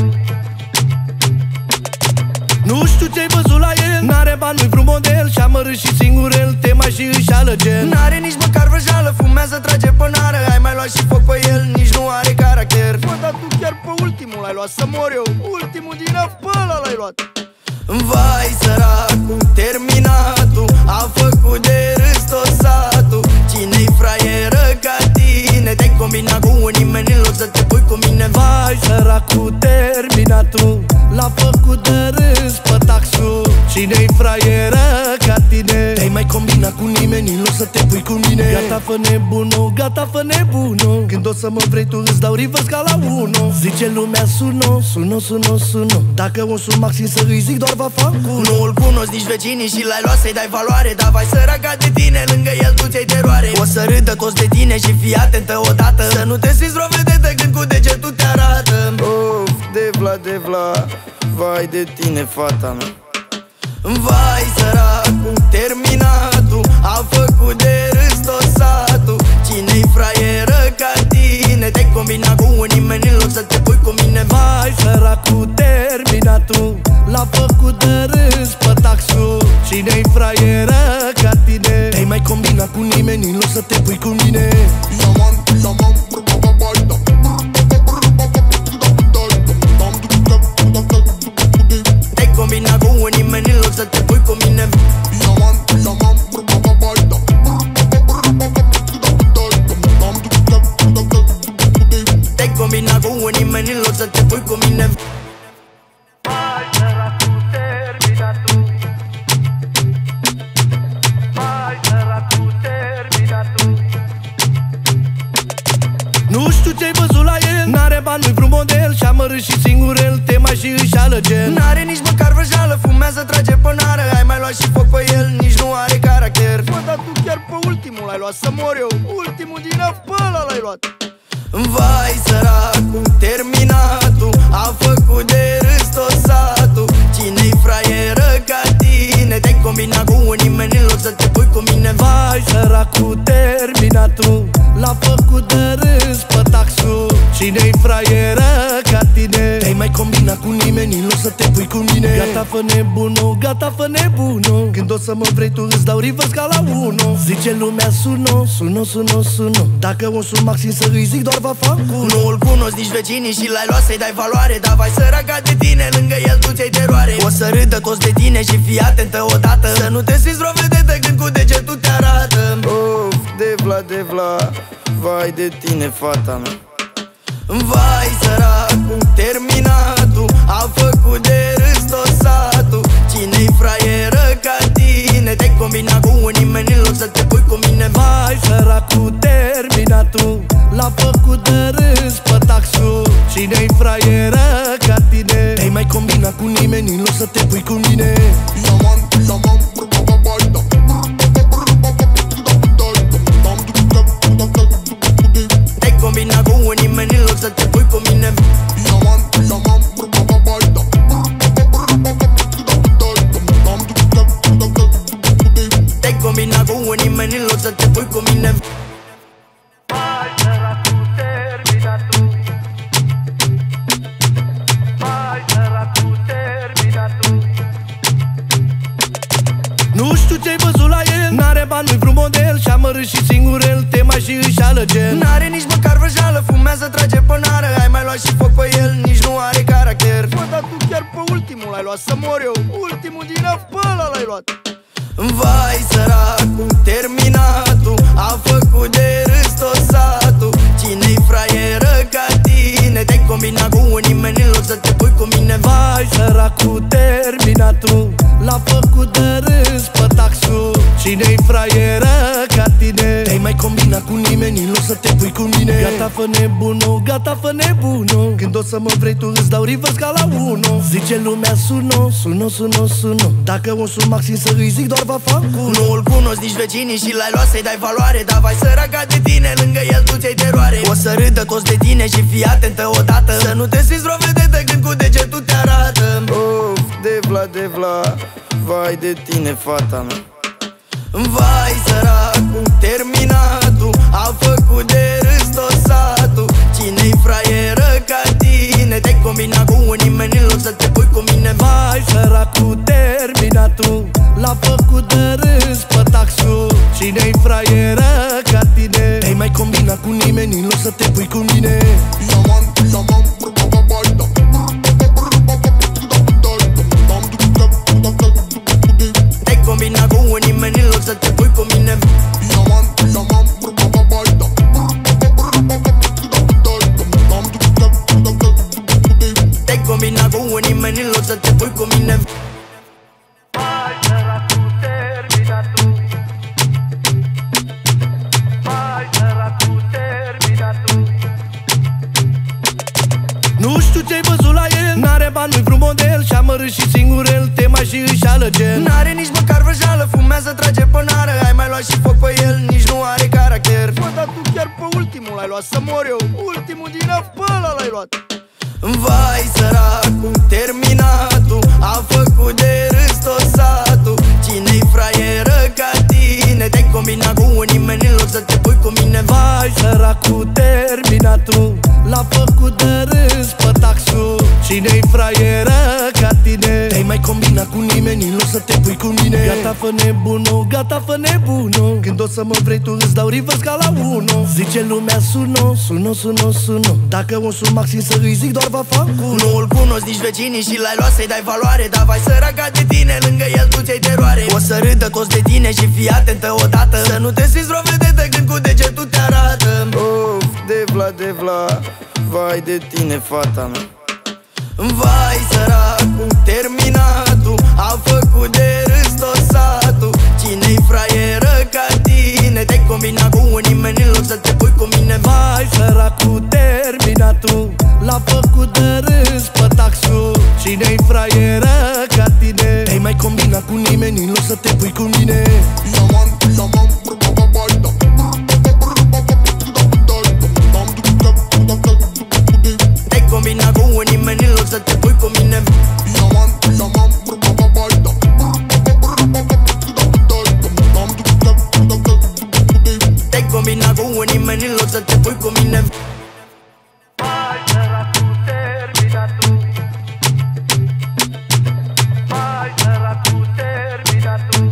Nu știu ce-ai văzut la el, n-are bani, nu-i vreun model, și amărât și singur el, te mai și își alăgen. N-are nici măcar vrăjeală, fumează, trage pe nară. Ai mai luat și foc pe el, nici nu are caracter. Bă, dar tu chiar pe ultimul l-ai luat, să mor eu. Ultimul din ăla l-ai luat. Vai săracu, terminatul, a făcut de râs tot satul. Cine-i fraieră ca tine? Te-ai combinat cu nimeni în loc să te pui cu mine. Vai săracu, terminatul, l-a făcut de râs pe taxul. Cine-i fraieră ca tine? Te-ai mai combinat cu nimeni în loc să te pui cu mine. Gata, fă nebunul, gata, fă nebunul. Când o să mă vrei tu îți dau reverse ca la uno. Zice lumea suno, suno, suno, suno. Dacă o sun Maxim să îi zic doar va fac culo. Nu-l cunosc nici vecinii și l-ai luat să-i dai valoare. Dar vai săraca de tine, lângă el tu ți-ai teroare. O să râdă toți de tine și fii atentă odată. Să nu te simți vreo vedetă când cu degetul te arată. Of, Devla, Devla, vai de tine, fata mea. Vai săracu, terminatul, a făcut de râs tot satul. Cine-i fraieră ca tine? Te-ai combinat cu nimeni în loc să te pui cu mine. Vai săracu, terminatul, l-a făcut de râs pe taxul. Cine-i fraieră ca tine? Te-ai mai combinat cu nimeni în loc să te pui cu mine. Te-ai combinat cu nimeni în loc să te pui cu mine. Te-ai combinat cu nimeni în loc să te pui cu mine. Mai săracu, termina tu. Mai săracu, termina tu. Nu știu ce-ai văzut la el, n-are bani, nu-i vreun model, și amărât și singur el, te mai și își alăgen. N-are nici măcar vrăjeală, fumează, trage pe nară. Ai mai luat și foc pe el, nici nu are caracter. Bă, dar tu chiar pe ultimul l-ai luat, să mor eu. Ultimul din ăla l-ai luat. Vai săracu, terminatul, a făcut de râs tot satul. Cine-i fraieră ca tine? Te-ai combinat cu nimeni în loc să te pui cu mine. Vai săracu, terminatul, l-a făcut de râs pe taxul. Cine-i fraieră ca tine? Te-ai mai combinat cu nimeni în loc să te pui cu mine. Gata, fă nebunul, gata, fă nebunul. Când o să mă vrei tu îți dau reverse ca la uno. Zice lumea suno, suno, suno, suno. Dacă o sun Maxim să îi zic doar va fac culo. Nu-l cunosc nici vecinii și l-ai luat să-i dai valoare. Dar vai săraca de tine, lângă el tu ți-ai teroare. O să râdă toți de tine și fii atentă odată. Să nu te simți vreo vedetă când cu degetul te arată. Of, Devla, Devla, vai de tine, fata mea. Vai săracu, terminatul, a făcut de râs tot satul. Cine-i fraieră ca tine? Te-ai combinat cu nimeni în loc să te pui cu mine. Vai săracu, terminatul, l-a făcut de râs pe taxul. Cine-i fraieră ca tine? Te-ai mai combinat cu nimeni în loc să te pui cu mine. Te-ai combinat cu nimeni în loc să te pui cu mine. Te-ai combinat cu nimeni în loc să te pui cu mine. Mai săracu, termina tu. Mai săracu, termina tu. Nu știu ce-ai văzut la el, n-are bani, nu-i vreun model, și amărât și singur el, te mai și își alăgen. N-are nici măcar vrăjeală, fumează, trage pe nară. Ai mai luat și foc pe el, nici nu are caracter. Bă, dar tu chiar pe ultimul l-ai luat, să mor eu. Ultimul din ăla l-ai luat. Vai săracu, terminatul, a făcut de râs tot satul. Cine-i fraieră ca tine? Te-ai combinat cu nimeni în loc să te pui cu mine. Vai săracu, terminatul, l-a făcut de râs pe taxul. Cine-i fraieră ca tine? Te-ai nimeni în loc să te pui cu mine. Gata, fă nebunul, gata, fă nebunul. Când o să mă vrei tu îți dau reverse ca la uno. Zice lumea suno, suno, suno, suno. Dacă un sun maxim să îi zic doar va fac culo. Nu-l cunosc nici vecinii și l-ai luat să-i dai valoare. Dar vai săraca de tine, lângă el tu ți-ai teroare. O să râdă toți de tine și fii atentă odată. Să nu te simți vreo vedetă când cu degetul te arată. Of, Devla, Devla, vai de tine, fata mea. Vai săracul, terminatul, a făcut de râs tot satul. Cine-i fraieră ca tine? Te-ai combinat cu un nimeni în loc să te pui cu mine. Vai săracul, terminatul, l-a făcut de râs pe taxul. Cine-i fraieră ca tine? Te-ai mai combinat cu nimeni în loc să te pui cu mine. Te-ai combinat cu un nimeni în loc să te pui cu mine. Te-ai combinat cu un nimeni în loc să te pui cu mine. Vai săracul, terminatul. Vai săracul, terminatul. Nu știu ce-ai văzut la el, n-are bani, nu-i vreun model. Și amărât și singur el, te mai și își alăge. N-are nici măcar vrăjeală, fumează, trage pe nară. Ai mai luat și foc pe el, nici nu are caracter. Bă, dar tu chiar pe ultimul l-ai luat, să mor eu. Ultimul din ăla l-ai luat. Vai săracul, terminatul, a făcut de râs tot satul. Cine-i fraieră ca tine? Te-ai combinat cu un nimeni în loc să te pui cu mine. Vai săracul, terminatul, l-a făcut de râs pe taxul. Cine-i fraieră ca tine? Te-ai mai combinat cu nimeni în loc să te pui cu mine. Gata, fă nebunul, gata, fă nebunul. Când o să mă vrei tu îți dau reverse ca la uno. Zice lumea suno, suno, suno, suno. Dacă un sun maxim să îi zic doar va fac culo. Nu-l cunosc nici vecinii și l-ai luat să-i dai valoare. Dar vai săraca de tine, lângă el tu ți-ai teroare. O să râdă toți de tine și fii atentă odată. Să nu te simți vreo vedetă când cu degetul te arată. Of, Devla, Devla, vai de tine, fata mea. Vai săracul, terminatul, a făcut de râs tot satul. Cine-i fraieră ca tine? Te-ai combinat cu un nimeni în loc să te pui cu mine. Vai săracul, terminatul, l-a făcut de râs pe taxul. Cine-i fraieră ca tine? Te-ai mai combinat cu nimeni în loc să te pui cu mine. Te-ai combinat cu un nimeni în loc să te pui cu mine. Te-ai combinat cu un nimeni în loc să te pui cu mine. Vai săracul, terminatul. Vai săracul, terminatul.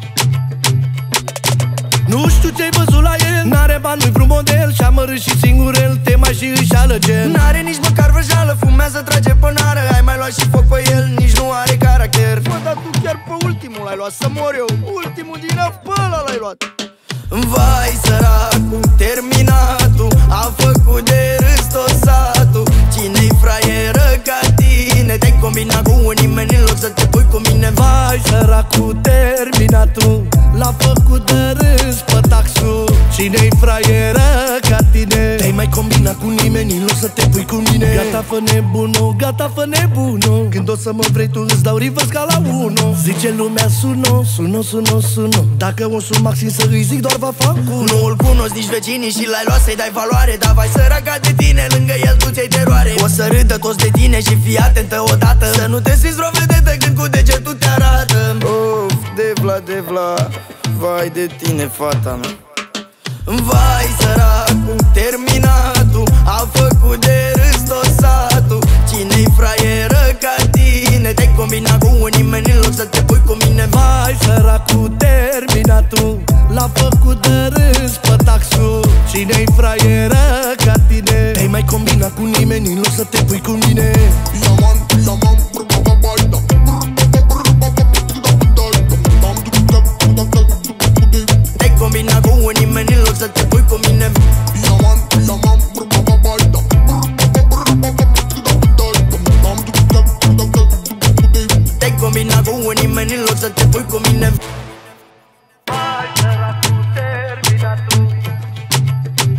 Nu știu ce-ai văzut la el, n-are bani, nu-i vreun model. Și amărât și singur el, te mai și își alăge. N-are nici măcar vrăjeală, fumează, trage pe nară. Ai mai luat și foc pe el, nici nu are caracter. Bă, dar tu chiar pe ultimul l-ai luat, să mor eu. Ultimul din ăla l-ai luat. Vai săracul, terminatul, a făcut de râs tot satul. Cine-i fraieră ca tine? Te-ai combinat cu un nimeni în loc să te pui cu mine. Vai săracul, terminatul, l-a făcut de râs pe taxul. Cine-i fraieră ca tine? Te-ai mai combinat cu nimeni în loc să te pui cu mine. Gata, fă nebunul, gata, fă nebunul. Când o să mă vrei tu îți dau reverse ca la uno. Zice lumea suno, suno, suno, suno. Dacă un sun maxim să îi zic doar va fac culo. Nu-l cunosc nici vecinii și l-ai luat să-i dai valoare. Dar vai săraca de tine, lângă el tu ți-ai teroare. O să râdă toți de tine și fii atentă odată. Să nu te simți vreo vedetă când cu degetul te arată. Of, Devla, Devla, vai de tine, fata mea. Vai săracul, terminatul, a făcut de râs tot satul. Cine-i fraieră ca tine? Te-ai combinat cu un nimeni în loc să te pui cu mine. Vai săracul, terminatul, l-a făcut de râs pe taxul. Cine-i fraieră ca tine? Te-ai mai combinat cu nimeni în loc să te pui cu mine. Te-ai combinat cu un nimeni în loc să te pui cu mine. Te-ai combinat cu un nimeni în loc să te pui cu mine. Vai săracul, terminatul.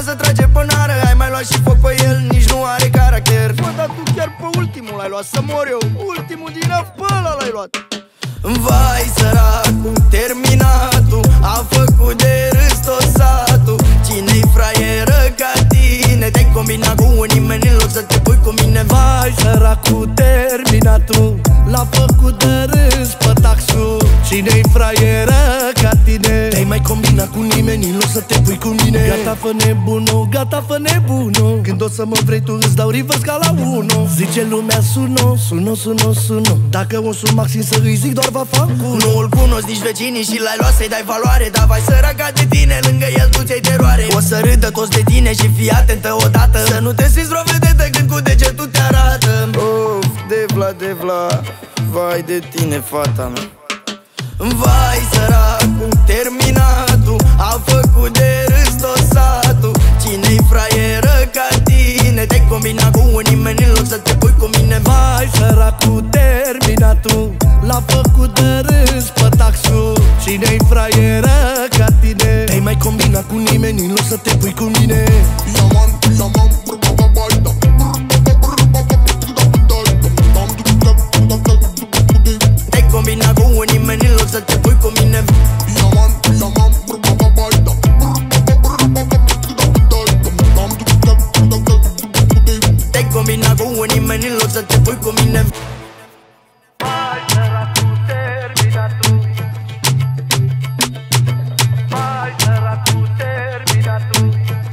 fumează, trage pe nară. Ai mai luat și foc pe el, nici nu are caracter. Bă, dar tu chiar pe ultimul l-ai luat, să mor eu. Ultimul din pe ăla l-ai luat. Vai săracul, terminatul, a făcut de râs tot satul. Cine-i fraieră ca tine? Te-ai combinat cu un nimeni în loc să te pui cu mine. Vai săracul, terminatul, l-a făcut de râs pe taxul. Cine-i fraieră ca tine? Te-ai mai combinat cu nimeni în loc să te pui cu mine. Gata, fă nebunul, gata, fă nebunul. Când o să mă vrei tu îți dau reverse ca la unu. Zice lumea suno, suno, suno, suno. Dacă o sun Maxim să îi zic doar va fac cu. Nu-l cunosc nici vecinii și l-ai luat să-i dai valoare. Dar vai săraca de tine, lângă el tu ți-ai teroare. O să râdă toți de tine și fii atentă odată. Să nu te simți vreo vedetă când cu degetul te arată. Of, Devla, Devla, vai de tine, fata mea. Vai săracul, terminatul, a făcut de râs tot satul. Cine-i fraieră ca tine? Te-ai combinat cu un nimeni în loc să te pui cu mine. Vai săracul, terminatul, l-a făcut de râs pe taxul. Cine-i fraieră ca tine? Te-ai mai combinat cu nimeni în loc să te pui cu mine. Te-ai combinat cu un nimeni în loc să te pui cu mine. Te-ai combinat cu un nimeni în loc să te pui cu mine. Vai săracul, terminatul. Vai săracul, terminatul.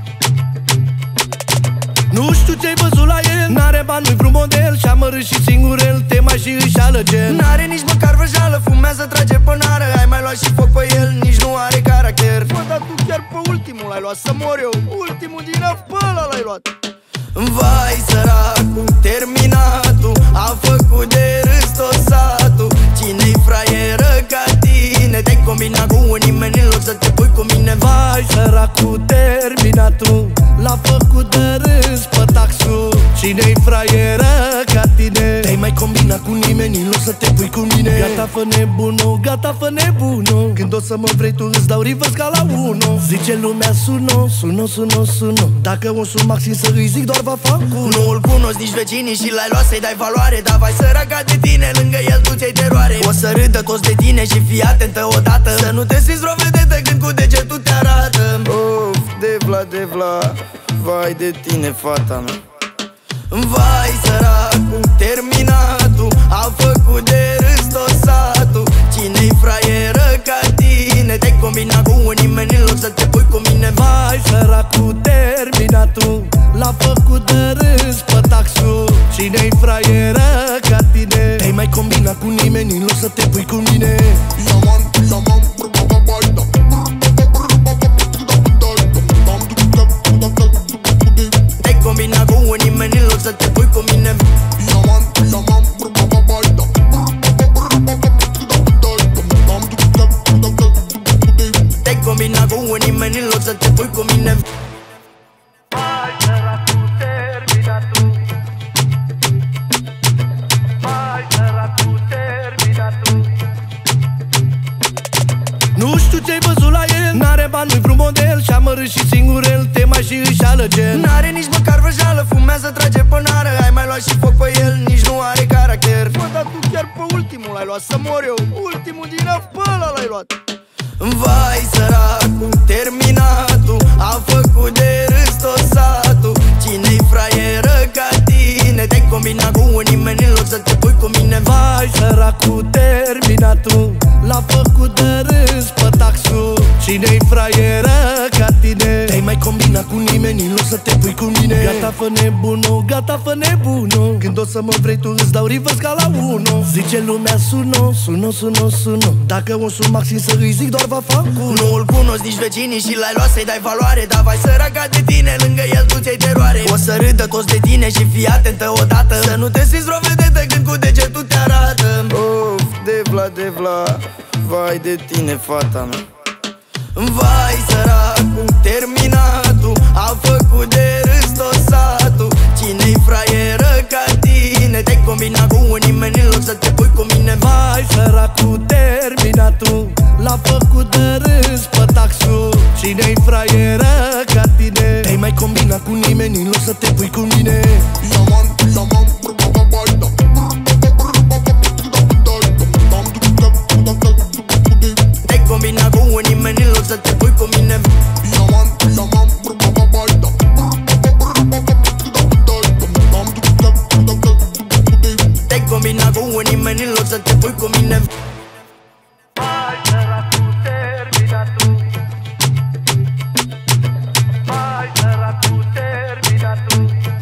Nu știu ce-ai văzut la el, n-are bani, nu-i vreun model. Și amărât și singur el, te mai și își alăgen. N-are nici măcar vrăjeală, fumează, trage pe nară. Ai mai luat și foc pe el, nici nu are caracter. Bă, dar tu chiar pe ultimul l-ai luat, să mor eu. Ultimul din pe ăla l-ai luat. Vai săracul, terminatul, a făcut de râs tot satul. Cine-i fraieră ca tine? Te-ai combinat cu un nimeni în loc să te pui cu mine. Vai săracul, terminatul, l-a făcut de râs pe taxul. Cine-i fraieră ca tine? Te-ai mai combinat cu nimeni în loc să te pui cu mine. Gata, fă nebunul, gata, fă nebunul. Când o să mă vrei tu îți dau reverse ca la unu. Zice lumea suno, suno, suno, suno. Dacă o sun Maxim să îi zic doar va fac cu. Nu-l cunosc nici vecinii și l-ai luat să-i dai valoare. Dar vai săraca de tine, lângă el tu ți-ai teroare. O să râdă toți de tine și fii atentă odată. Să nu te simți vreo vedetă când cu degetul te arată. Of, Devla, Devla, vai de tine, fata mea. Vai săracul, terminatul, a făcut de râs tot satul. Cine-i fraieră ca tine? Te-ai combinat cu un nimeni în loc să te pui cu mine. Vai săracul, terminatul, l-a făcut de râs pe taxul. Cine-i fraieră ca tine? Te-ai mai combinat cu nimeni în loc să te pui cu mine. Te-ai combinat cu un nimeni în loc să te pui cu mine. Te-ai combinat cu un nimeni în loc să te pui cu mine. Vai săracul, terminatul. Vai săracul, terminatul. Nu știu ce-ai văzut la el, n-are bani, nu-i vreun model. Și amărât și singur el, te mai și își alăgen. N-are nici măcar vrăjeală, fumează, trage pe nară. Ai mai luat și foc pe el, nici nu are caracter. Bă, dar tu chiar pe ultimul l-ai luat, să mor eu. Ultimul din pe ăla l-ai luat. Vai săracul, terminatul, a făcut de râs tot satul. Cine-i fraieră ca tine? Te-ai combinat cu un nimeni în loc să te pui cu mine. Vai săracul, terminatul, l-a făcut de râs pe taxul. Cine-i fraieră ca tine? Te-ai mai combinat cu nimeni în loc să te pui cu mine. Gata, fă nebunul, gata, fă nebunul. Când o să mă vrei tu îți dau reverse ca la unu. Zice lumea suno, suno, suno, suno. Dacă o sun Maxim să îi zic doar va fac cu. Nu-l cunosc nici vecinii și l-ai luat să-i dai valoare. Dar vai săraca de tine, lângă el tu ți-ai teroare. O să râdă toți de tine și fii atentă odată. Să nu te simți vreo vedetă când cu degetul te arată. Of, Devla, Devla, vai de tine, fata mea. Vai săracul, terminatul, a făcut de râs tot satul. Cine-i fraieră ca tine? Te-ai combinat cu un nimeni în loc să te pui cu mine. Vai săracul, terminatul, l-a făcut de râs pe taxul. Cine-i fraieră ca tine? Te-ai mai combina cu nimeni în loc să te pui cu mine. Te combina cu nimeni în loc să te pui cu mine. Te combina cu nimeni în loc să te pui cu mine. Mai săracu, termina tu. Mai săracu, termina tu.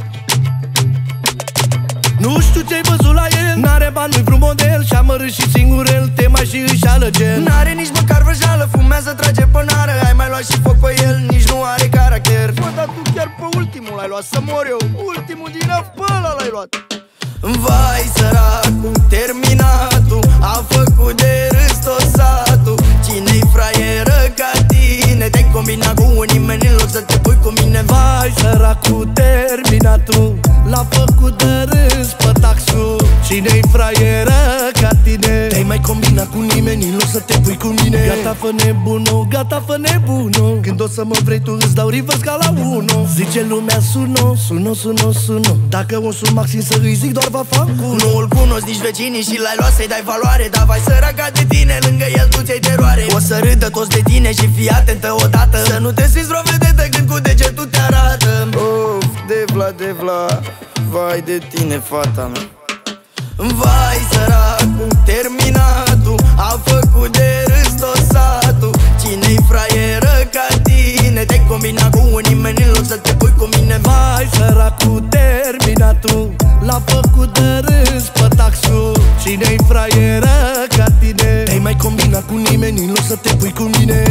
Nu știu ce-ai văzut la el, n-are bani, nu-i vreun model, și amărât și singur el, te mai și își alăge. N-are nici măcar vrăjeală, fumează, trage pânară. Ai mai luat și foc pe el, nici nu are caracter. Bă, dar tu chiar pe ultimul l-ai luat, să mor eu. Ultimul din af, pe ăla l-ai luat. Vai săracu, terminatul, a făcut de râs tot satul. Cine-i fraieră ca tine? Te-ai combina cu nimeni în loc să te pui cu mine. Vai săracu, terminatul, l-a făcut de râs pe taxul. Cine-i fraieră ca tine? Te-ai mai combina cu nimeni în loc să te pui cu mine. Gata, fă nebunul, gata, fă nebunul. Când o să mă vrei tu îți dau reverse ca la unu. Zice lumea suno, suno, suno, suno. Dacă o sun Maxim să îi zic doar va fac cu. Nu-l cunosc nici vecinii și l-ai luat să-i dai valoare. Dar vai săraca de tine, lângă el tu ți-ai teroare. O să râdă toți de tine și fii atentă odată, să nu te simți vreo vedetă când cu degetul te arată. Of, Devla, Devla, vai de tine, fata mea. Vai săracu, terminatul, a făcut de râs tot satul. Cine-i fraieră ca tine? Te-ai combina cu nimeni în loc să te pui cu mine. Vai săracu, terminatul, l-a făcut de râs pe taxul. Cine-i fraieră ca tine? Te-ai mai combina cu nimeni în loc să te pui cu mine.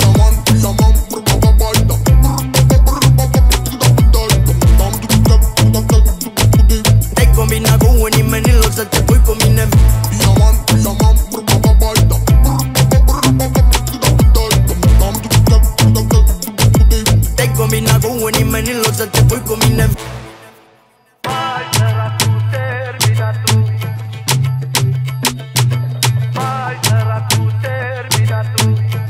Te-ai combina cu nimeni în loc să te pui cu mine. Te-ai combina cu nimeni în loc să te pui cu mine. Mai săracu, termina tu. Mai săracu, termina tu.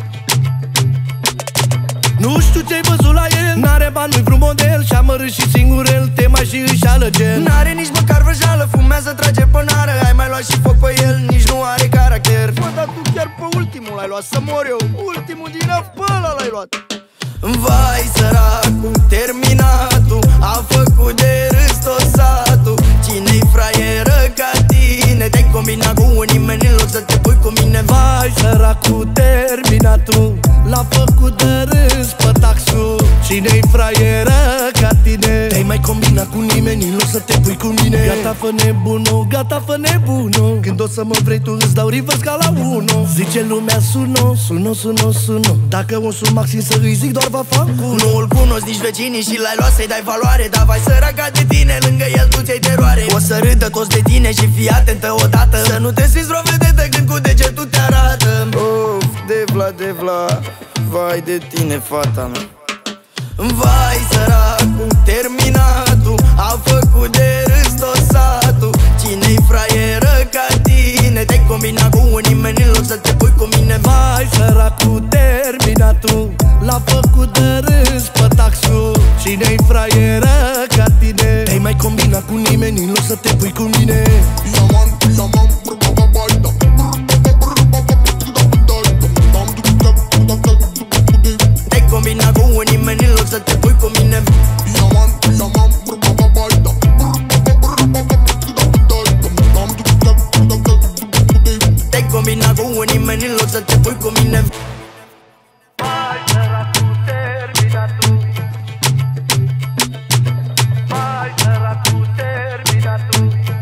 Nu știu ce-ai văzut la el, n-are bani, nu-i vreun model, și amărât și singur el, te mai și își alăge. N-are nici măcar vrăjeală, fumează, trage pânară. Ai mai luat și foc pe el, nici nu are caracter. Bă, dar tu chiar pe ultimul l-ai luat, să mor eu. Ultimul din af, pe ăla l-ai luat. Vai săracu, terminatul, a făcut de râs tot satul. Cine-i fraieră ca tine? Te-ai combina cu nimeni în loc să te pui cu mine. Vai săracu, terminatul, l-a făcut de râs pe taxul. Cine-i fraieră ca tine? Te-ai mai combina cu nimeni în loc să te pui cu mine. Gata, fă nebunul, gata, fă nebunul. Când o să mă vrei tu îți dau reverse ca la unu. Zice lumea suno, suno, suno, suno. Dacă o sun Maxim să îi zic doar va fac cu. Nu-l cunosc nici vecinii și l-ai luat să-i dai valoare. Dar vai săraca de tine, lângă el tu ți-ai teroare. O să râdă toți de tine și fii atentă odată, să nu te simți vreo vedetă când cu degetul te arată. Of, Devla, Devla, vai de tine, fata mea. Vai săracu, terminatul, a făcut de râs tot satul. Cine-i fraieră ca tine? Te-ai combina cu nimeni în loc să te pui cu mine. Vai săracu, terminatul, l-a făcut de râs pe taxul. Cine-i fraieră ca tine? Te-ai mai combina cu nimeni în loc să te pui cu mine. Te-ai combina cu nimeni în loc să te pui cu mine. Te-ai combina cu nimeni în loc să te pui cu mine. Mai săracu, termina tu. Mai săracu, termina tu.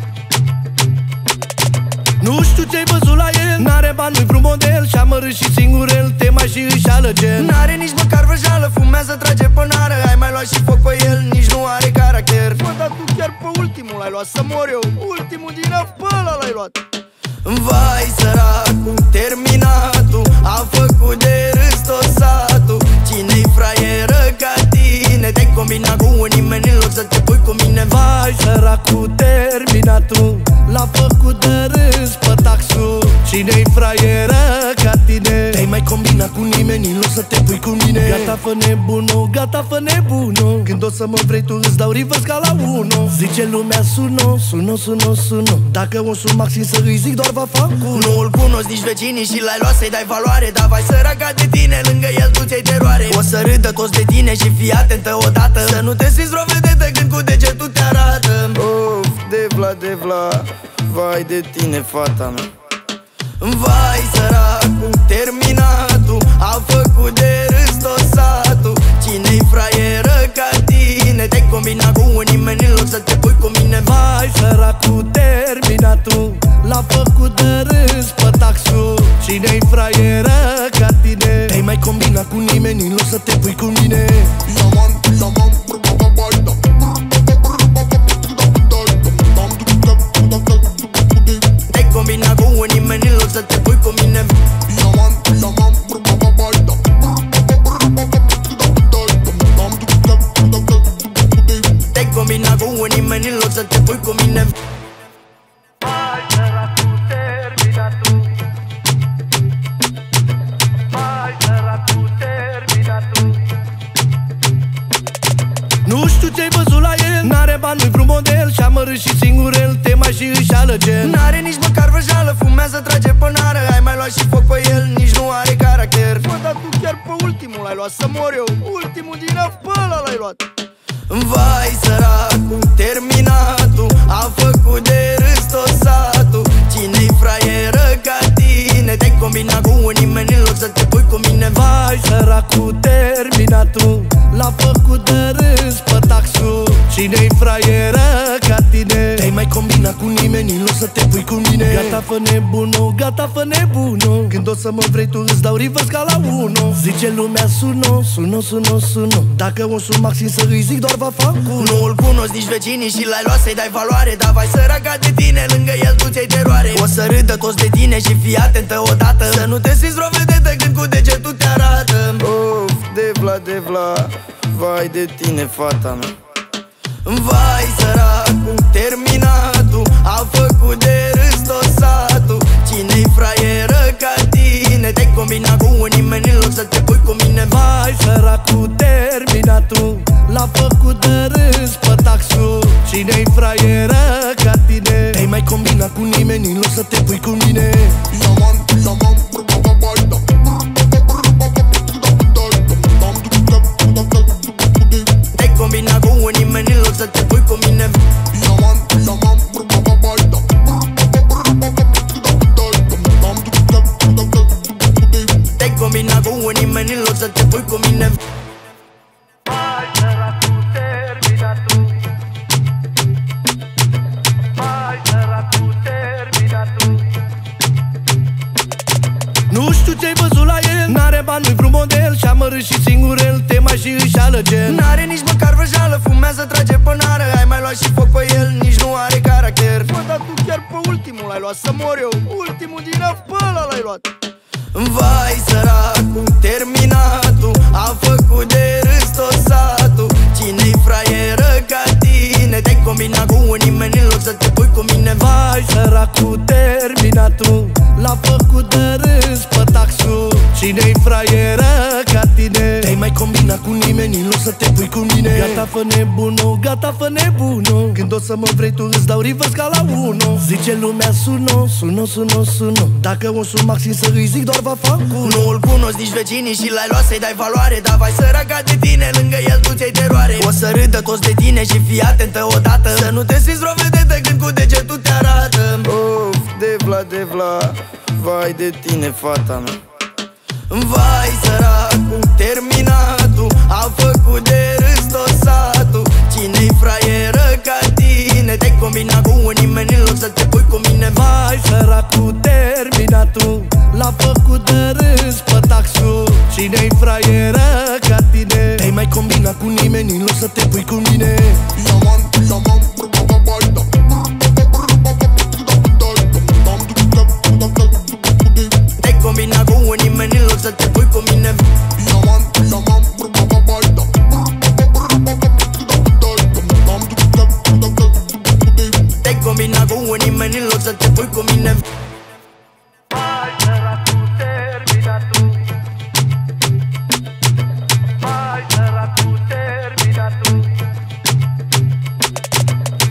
Nu știu ce-ai văzut la el, n-are bani, nu-i vreun model, și amărât și singur el, te mai și își alăge. N-are nici măcar vrăjeală, fumează, trage pânară. Ai mai luat și foc pe el, nici nu are caracter. Bă, dar tu chiar pe ultimul l-ai luat, să mor eu. Ultimul din af, pe ăla l-ai luat. Vai săracu, terminatul, a făcut de râs tot satul. Cine-i fraieră ca tine? Te-ai combina cu nimeni în loc să te pui cu mine. Vai săracu, terminatul, l-a făcut de râs pe taxul. Cine-i fraieră ca tine? Te-ai mai combina cu nimeni în loc să te pui cu mine. Gata, fă nebunul, gata, fă nebunul. Când o să mă vrei tu îți dau reverse ca la uno. Zice lumea suno, suno, suno, suno. Dacă o sun Maxim să îi zic doar va fac culo. Nu îl cunosc nici vecinii și l-ai luat să-i dai valoare. Dar vai săraca de tine, lângă el tu ți-ai teroare. O să râdă toți de tine și fii atentă odată, să nu te simți vreo vedetă când cu degetul te arată. Of, Devla, Devla, vai de tine, fata mea. Vai săracul, terminatul, a făcut de râs tot satul. Cine-i fraieră ca tine? Te-ai combinat cu nimeni în loc să te pui cu mine. Vai săracul, terminatul, l-a făcut de râs pe taxul. Cine-i fraieră ca tine? Te-ai mai combinat cu nimeni în loc să te pui cu mine. Te-ai combinat cu nimeni în loc să te pui cu mine. Te-ai combinat cu nimeni în loc să te pui cu mine. Vai săracul, terminatul. Vai săracul, terminatul. Nu știu ce-ai văzut la el, n-are bani, nu-i vreun model. Și amărât și singur el, te mai și își alăge. N-are nici măcar vrăjeală, fumează, trage pe nară. Ai mai luat și foc pe el, nici nu are caracter. Bă, dar tu chiar pe ultimul l-ai luat, să mor eu. Ultimul din ăf, pe ăla l-ai luat. Vai săracul, terminatul, a făcut de râs tot satul. Cine-i fraieră ca tine? Te-ai combinat cu nimeni în loc să te pui cu mine. Vai săracul, terminatul, l-a făcut de râs pe taxul. Cine-i fraieră ca tine? Te-ai mai combinat cu nimeni în loc să te pui cu mine. Gata, fă nebunul, gata, fă nebunul. Când o să mă vrei tu îți dau reverse ca la uno. Zice lumea suno, suno, suno, suno. Dacă o sun Maxim să îi zic doar va fac culo. Nu îl cunosc nici vecinii și l-ai luat să-i dai valoare. Dar vai săraca de tine, lângă el tu ți-ai teroare. O să râdă toți de tine și fii atentă odată, să nu te simți vreo vedetă când cu degetul te arată. Of, Devla, Devla, vai de tine, fata mea. Vai săracul, terminatul, a făcut de râs tot satul. Cine-i fraieră ca tine? Te-ai combinat cu nimeni în loc să te pui cu mine. Vai săracul, terminatul, l-a făcut de râs pe taxul. Cine-i fraieră ca tine? Te-ai mai combinat cu nimeni în loc să te pui cu mine. Te-ai combinat cu nimeni în loc să te pui cu mine. Te-ai combinat cu nimeni în loc să te pui cu mine. Vai săracul, terminatul. Vai săracul, terminatul. Nu știu ce-ai văzut la el, n-are bani, nu-i vreun model. Și amărât și singur el, te mai și își alăge. N-are nici măcar vrăjeală, fumează, trage pe nară. Ai mai luat și foc pe el, nici nu are caracter. Bă, dar tu chiar pe ultimul l-ai luat, să mor eu. Ultimul din ăf, pe ăla l-ai luat. Vai săracul, terminatul, a făcut de râs tot satul. Cine-i fraieră ca tine? Te-ai combinat cu nimeni în loc să te pui cu mine. Vai săracul, terminatul, l-a făcut de râs pe taxul. Cine-i fraieră ca tine? Te-ai mai combinat cu nimeni în loc să te pui cu mine. Gata, fă nebunul, gata, fă nebunul. Când o să mă vrei tu îți dau reverse ca la uno. Zice lumea suno, suno, suno, suno. Dacă o sun Maxim să îi zic doar va fac culo. Nu îl cunosc nici vecinii și l-ai luat să-i dai valoare. Dar vai săraca de tine, lângă el tu ți-ai teroare. O să râdă toți de tine și fii atentă odată, să nu te simți vreo vedetă când cu degetul te arată. Of, Devla, Devla, vai de tine, fata mea. Vai săracul, terminatul, a făcut de râs tot satul. Cine-i fraieră ca tine? Te-ai combinat cu nimeni în loc să te pui cu mine. Vai săracul, terminatul, l-a făcut de râs pe taxul. Cine-i fraieră ca tine? Te-ai mai combinat cu nimeni în loc să te pui cu mine. Te-ai combinat cu nimeni în loc să te pui cu mine. Te-ai combinat cu nimeni în loc să te pui cu mine. Vai săracul, terminatul.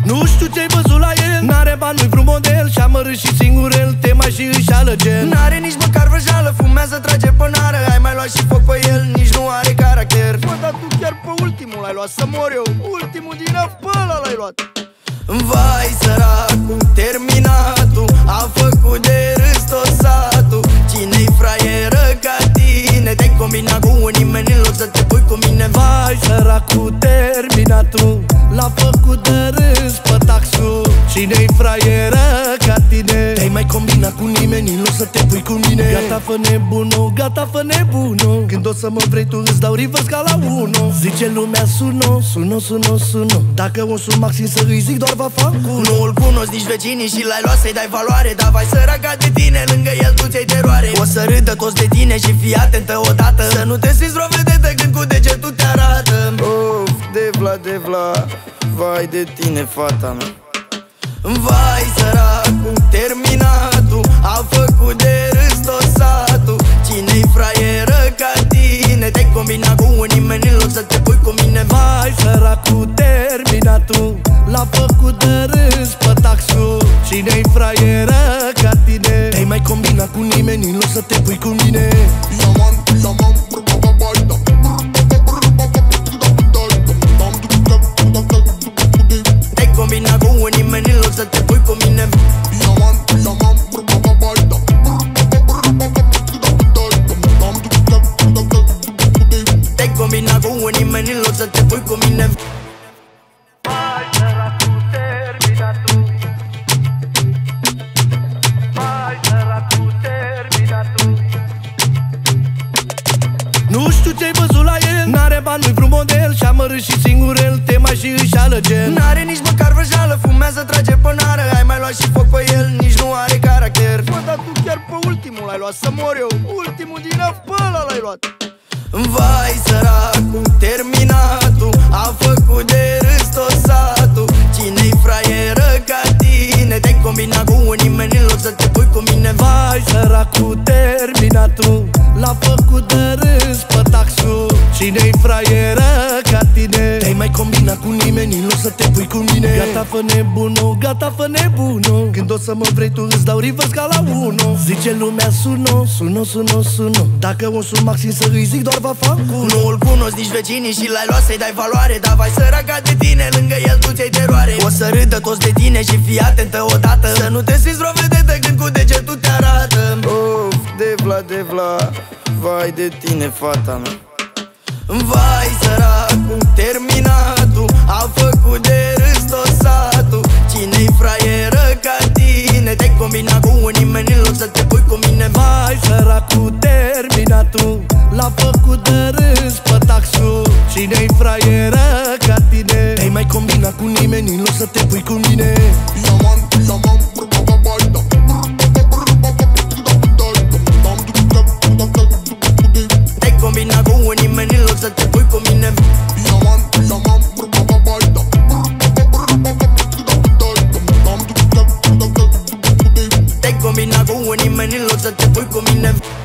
Nu știu ce-ai văzut la el, n-are bani, nu-i vreun model, și amărât și singur el, te mai și își alăge. N-are nici măcar vrăjeală, fumează, trage pânară. Ai mai luat și foc pe el, nici nu are caracter. Bă, dar tu chiar pe ultimul l-ai luat, să mor eu. Ultimul din af, pe ăla l-ai luat. Vai săracul, terminatul, a făcut de râs tot satul. Cine-i fraieră ca tine? Te-ai combinat cu un nimeni în loc să te pui cu mine. Vai săracul, terminatul, l-a făcut de râs pe taxul. Cine-i fraieră ca tine? Te-ai mai combinat cu nimeni în loc să te pui cu mine. Gata, fă nebunul, gata, fă nebunul. Când o să mă vrei tu îți dau reverse ca la uno. Zice lumea suno, suno, suno, suno. Dacă o sun Maxim să îi zic doar va fac culo. Nu-l cunosc nici vecinii și l-ai luat să-i dai valoare. Dar vai săraca de tine, lângă el tu ți-ai teroare. O să râdă toți de tine și fii atentă odată. Să nu te simți vreo vedetă când cu degetul te arată. Of, Devla, Devla, vai de tine, fata mea. Vai săracul, terminatul, a făcut de râs tot satul. Cine-i fraieră ca tine? Te-ai combinat cu un nimeni în loc să te pui cu mine. Vai săracul, terminatul, l-a făcut de râs pe taxul. Cine-i fraieră ca tine? Te-ai mai combinat cu nimeni în loc să te pui cu mine. Te-ai combinat cu un nimeni în loc să te pui cu mine. Te-ai combinat cu un nimeni în loc să te pui cu mine. Vai săracul, terminatul. Vai săracul, terminatul. Nu știu ce-ai văzut la el, n-are bani, nu-i vreun model, și amărât și singur el, te mai și își alăge. N-are nici măcar vrăjeală, fumează, trage pânară. Ai mai luat și foc pe el, nici nu are caracter. Bă, dar tu chiar pe ultimul l-ai luat, să mor eu. Ultimul din af, pe ăla l-ai luat. Vai săracul, terminatul, a făcut de râs tot satul. Cine-i fraieră ca tine? Te-ai combinat cu un nimeni în loc să te pui cu mine. Vai săracul, terminatul, l-a făcut de râs pe taxul. Cine-i fraieră ca tine? Te-ai mai combinat cu nimeni în loc să te pui cu mine. Gata, fă nebunul, gata, fă nebunul. Când o să mă vrei tu îți dau reverse ca la uno. Zice lumea suno, suno, suno, suno. Dacă o sun Maxim să îi zic doar va fac culo. Nu-l cunosc nici vecinii și l-ai luat să-i dai valoare. Dar vai săraca de tine, lângă el tu ți-ai teroare. O să râdă toți de tine și fii atentă odată. Să nu te simți vreo vedetă când cu degetul te arată. Of, Devla, Devla, vai de tine, fata mea. Vai săracul, terminatul, a făcut de râs tot satul. Cine-i fraieră ca tine? Te-ai combinat cu un nimeni în loc să te pui cu mine. Vai săracul, terminatul, l-a făcut de râs pe taxul. Cine-i fraieră ca tine? Te-ai mai combinat cu nimeni în loc să te pui cu mine. Te-ai combinat cu un nimeni în loc să te pui cu mine. Te-ai combinat cu un nimeni în loc să te pui cu mine.